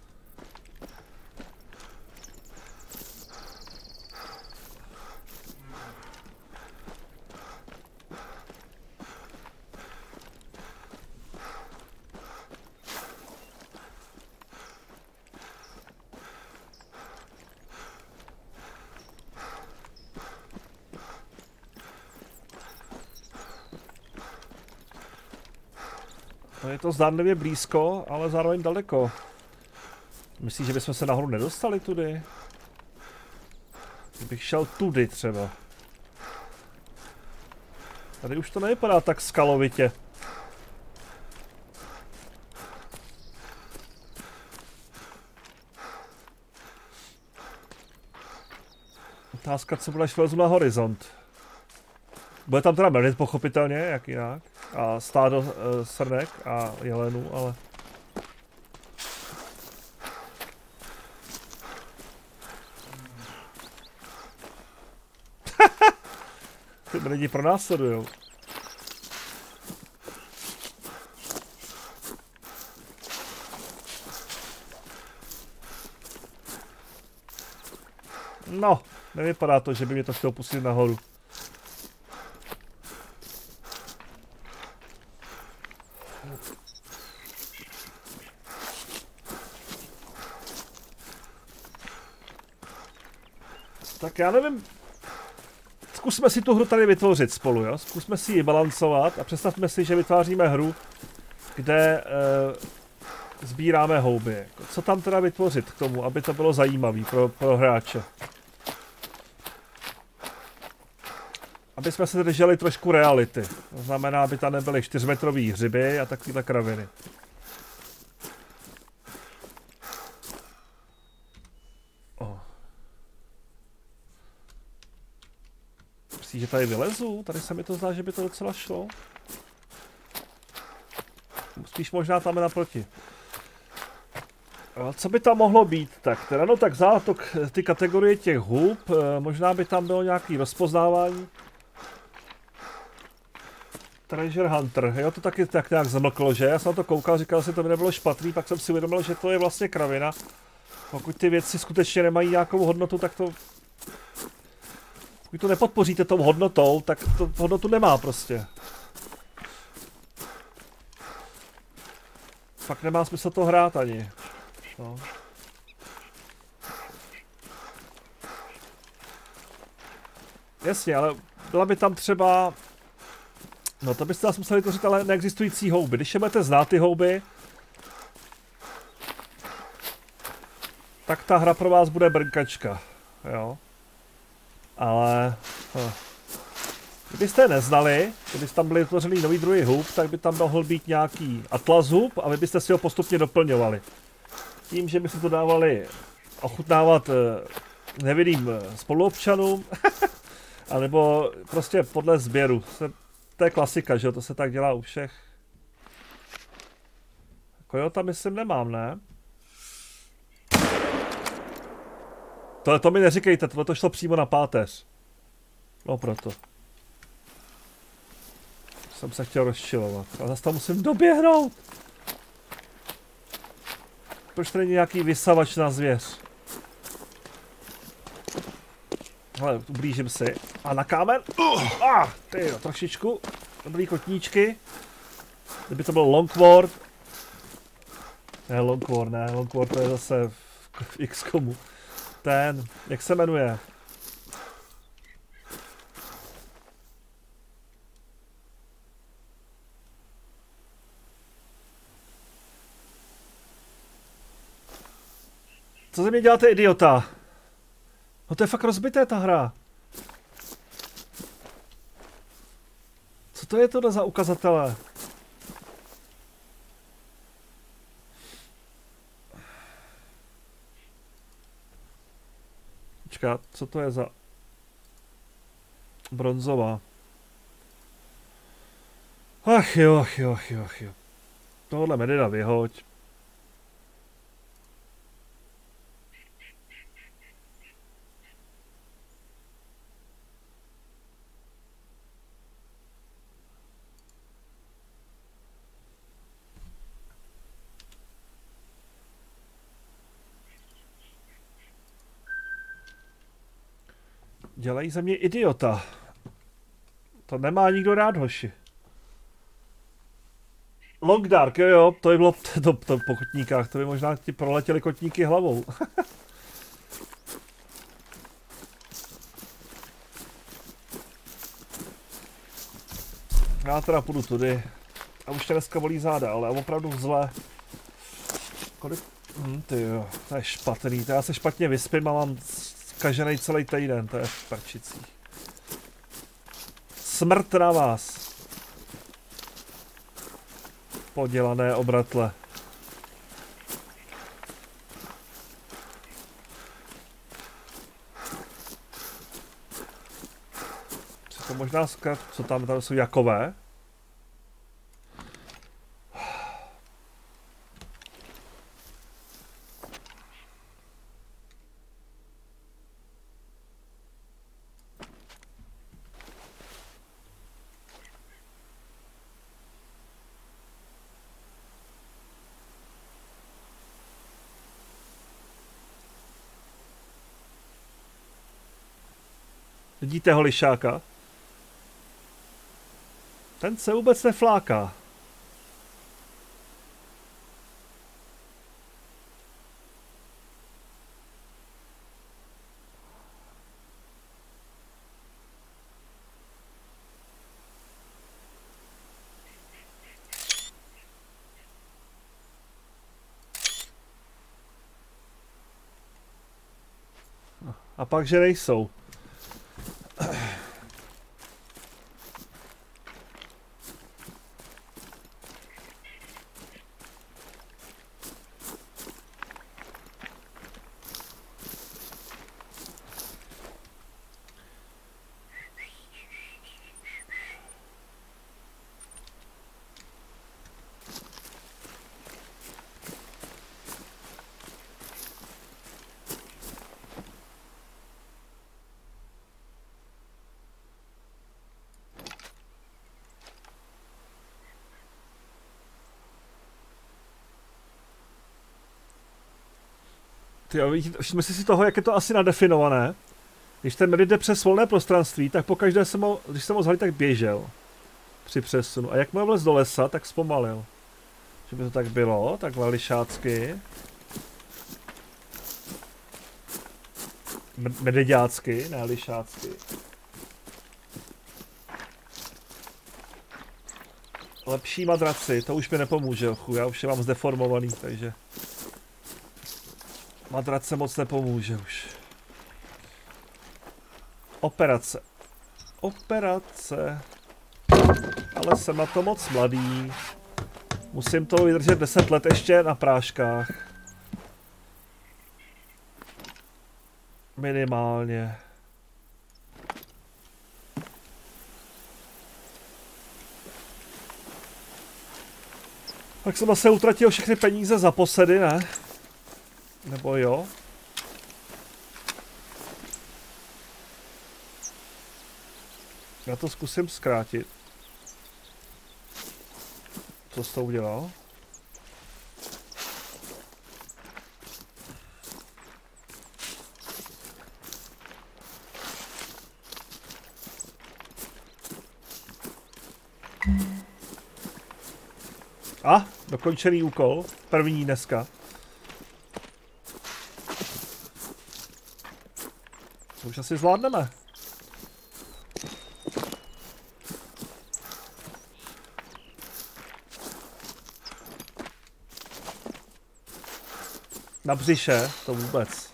Je to zdánlivě blízko, ale zároveň daleko. Myslíš, že bychom se nahoru nedostali tudy? Kdybych šel tudy třeba. Tady už to nevypadá tak skalovitě. Otázka, co bude, až vylezu na horizont. Bude tam teda medvěd pochopitelně, jak jinak. A stádo uh, srnek a jelenů, ale... Ty lidi pronásledujou. No, nevypadá to, že by mě to chtělo pustit nahoru. Tak já nevím, zkusme si tu hru tady vytvořit spolu, jo? Zkusme si ji balancovat a představme si, že vytváříme hru, kde e, sbíráme houby. Co tam teda vytvořit k tomu, aby to bylo zajímavé pro, pro hráče? Aby jsme se drželi trošku reality. To znamená, aby tam nebyly čtyřmetrový hřiby a takovýhle kraviny. Myslíš, že tady vylezu? Tady se mi to zdá, že by to docela šlo. Spíš možná tam naproti. A co by tam mohlo být? Tak teda no tak zátok ty kategorie těch hub, možná by tam bylo nějaký rozpoznávání. Treasure Hunter, jo, to taky tak nějak zamlklo, že? Já jsem na to koukal, říkal, že to by nebylo špatný, pak jsem si uvědomil, že to je vlastně kravina. Pokud ty věci skutečně nemají nějakou hodnotu, tak to... Pokud to nepodpoříte tou hodnotou, tak to hodnotu nemá prostě. Fakt nemá smysl to hrát ani. No. Jasně, ale byla by tam třeba... No to byste nás museli tvořit ale neexistující houby. Když je budete znát ty houby, tak ta hra pro vás bude brnkačka, jo. Ale... Hm. Kdybyste je neznali, kdybyste tam byli vytvořený nový druhý hub, tak by tam mohl být nějaký atlas hub a vy byste si ho postupně doplňovali. Tím, že byste to dávali ochutnávat nevinným spoluobčanům, anebo prostě podle sběru. To je klasika, že jo, to se tak dělá u všech. Kojota myslím nemám, ne? Tohle to mi neříkejte, tohle to šlo přímo na páteř. No proto. Jsem se chtěl rozčilovat, ale zase tam musím doběhnout. Proč to není nějaký vysavač na zvěř? Hele, ublížím si. A na kámen. Uh, ah, tyjo, trošičku. Dobrý kotníčky. Kdyby to byl Longward. Ne, Longward, ne, Longward to je zase v, v X COMu. Ten, jak se jmenuje? Co ze mě děláte, idiota? No to je fakt rozbité ta hra. Co to je tohle za ukazatele? Počkat, co to je za... Bronzová. Ach jo, ach jo, ach jo, ach jo. Tohle medida vyhoď. Dělají ze mě idiota. To nemá nikdo rád, hoši. Long Dark, jo jo, to by bylo to, to po kotníkách, to by možná ti proletěli kotníky hlavou. Já teda půjdu tudy. A už tě dneska bolí záda, ale opravdu zle. Kolik? Hm, ty jo, to je špatný, to já se špatně vyspím a mám zkažený celý týden, to je v prčicích. Smrt na vás. Podělané obratle. Co to možná zkrát, co tam, tam jsou jakové? Vidíte ho, lišáka? Ten se vůbec nefláká. A pak, že nejsou. Tyjo, všimli si toho, jak je to asi nadefinované. Když ten medvěd jde přes volné prostranství, tak pokaždé jsem ho, když jsem ho zhalil, tak běžel. Při přesunu. A jak mu vlez do lesa, tak zpomalil. Že by to tak bylo, takhle lišácky. Medvěďácky, ne lišácky. Lepší madraci, to už mi nepomůže, chu, já už je mám zdeformovaný, takže... Madrace moc nepomůže už. Operace. Operace. Ale jsem na to moc mladý. Musím to vydržet deset let ještě na práškách. Minimálně. Tak jsem zase utratil všechny peníze za posedy, ne? Nebo jo? Já to zkusím zkrátit. Co jsi to udělal? A, dokončený úkol. První dneska. To už asi zvládneme. Na břiše, to vůbec.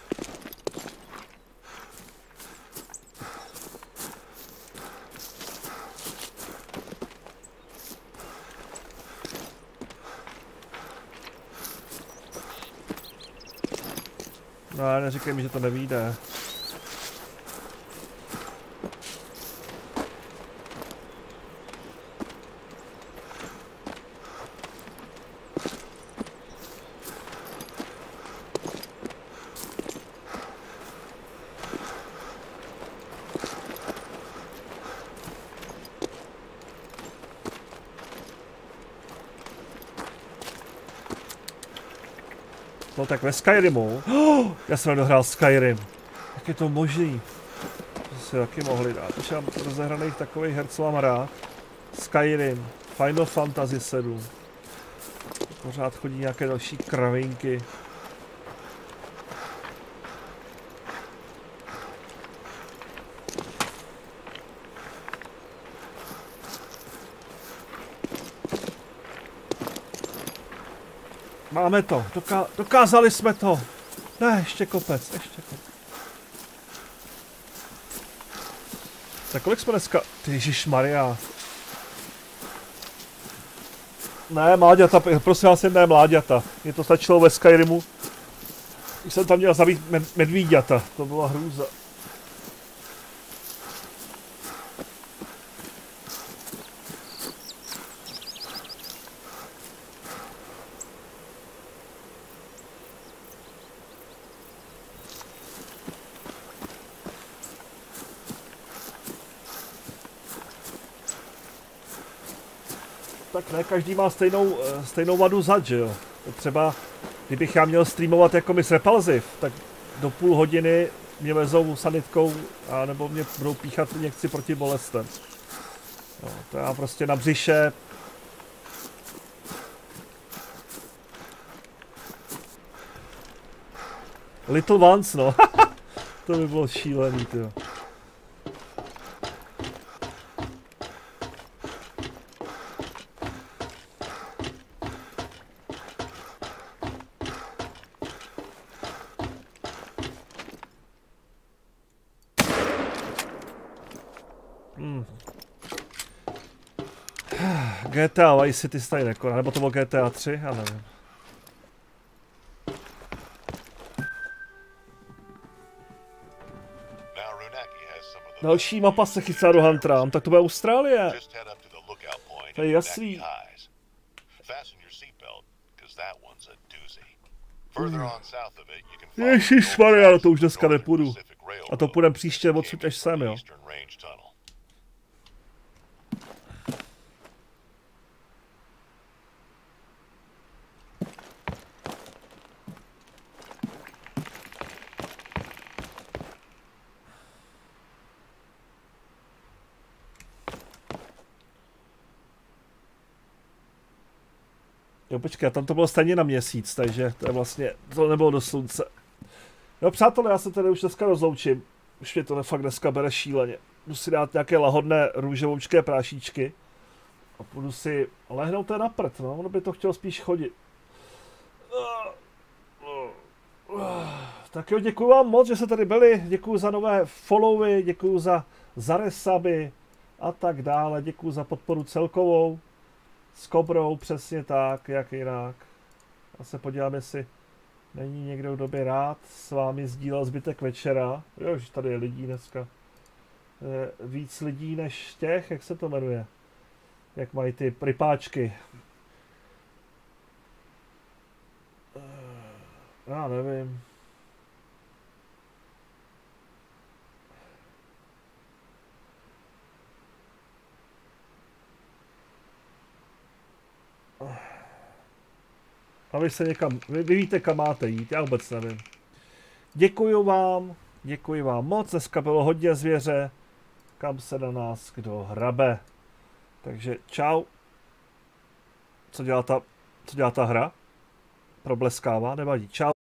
No, neříkej mi, že to nevyjde. No tak ve Skyrimu. Oh, já jsem nedohrál Skyrim. Jak je to možný? To si taky mohli dát. Už mám rozehraných takových her, co mám rád. Skyrim, Final Fantasy sedm. Pořád chodí nějaké další kravinky. Máme to, Doká dokázali jsme to. Ne, ještě kopec, ještě kopec. Tak kolik jsme dneska? Ježišmarja. Ne, mláďata, prosím vás, ne mláďata. Mně to stačilo ve Skyrimu. Když jsem tam měl zabít med medvíďata, to byla hrůza. Tak ne, každý má stejnou, stejnou vadu zad, že jo. Třeba, kdybych já měl streamovat jako Miss Repulsive, tak do půl hodiny mě vezou sanitkou, a nebo mě budou píchat někci proti bolestem. No, to já prostě na břiše. Little Ones, no. To by bylo šílený, tyjo. G T A Vice City stejně nekoná, nebo to bylo G T A tři, já nevím. Další mapa se chystá do Huntera, tak to bude Austrálie. To je jasný. Ježišmarja, to už dneska nepůjdu. A to půjdem příště odsud až sem, jo. Jo, počkej, tam to bylo stejně na měsíc, takže to je vlastně, to nebylo do slunce. Jo, přátelé, já se tady už dneska rozloučím. Už mě to fakt dneska bere šíleně. Jdu si dát nějaké lahodné růžovoučké prášíčky. A půjdu si lehnout ten na prd, no, ono by to chtělo spíš chodit. Tak jo, děkuji vám moc, že jste tady byli, děkuji za nové followy, děkuji za, za resuby a tak dále, děkuji za podporu celkovou, s Kobrou, přesně tak, jak jinak. Já se podívám, jestli není někdo, kdo by rád s vámi sdílel zbytek večera. Jo, že tady je lidí dneska. Je víc lidí než těch, jak se to jmenuje, jak mají ty rypáčky. Já nevím. A vy se někam, vy, vy víte, kam máte jít, já vůbec nevím. Děkuji vám, děkuji vám moc, dneska bylo hodně zvěře, kam se na nás kdo hrabe. Takže čau. Co dělá ta, co dělá ta hra? Probleskává, nevadí, čau.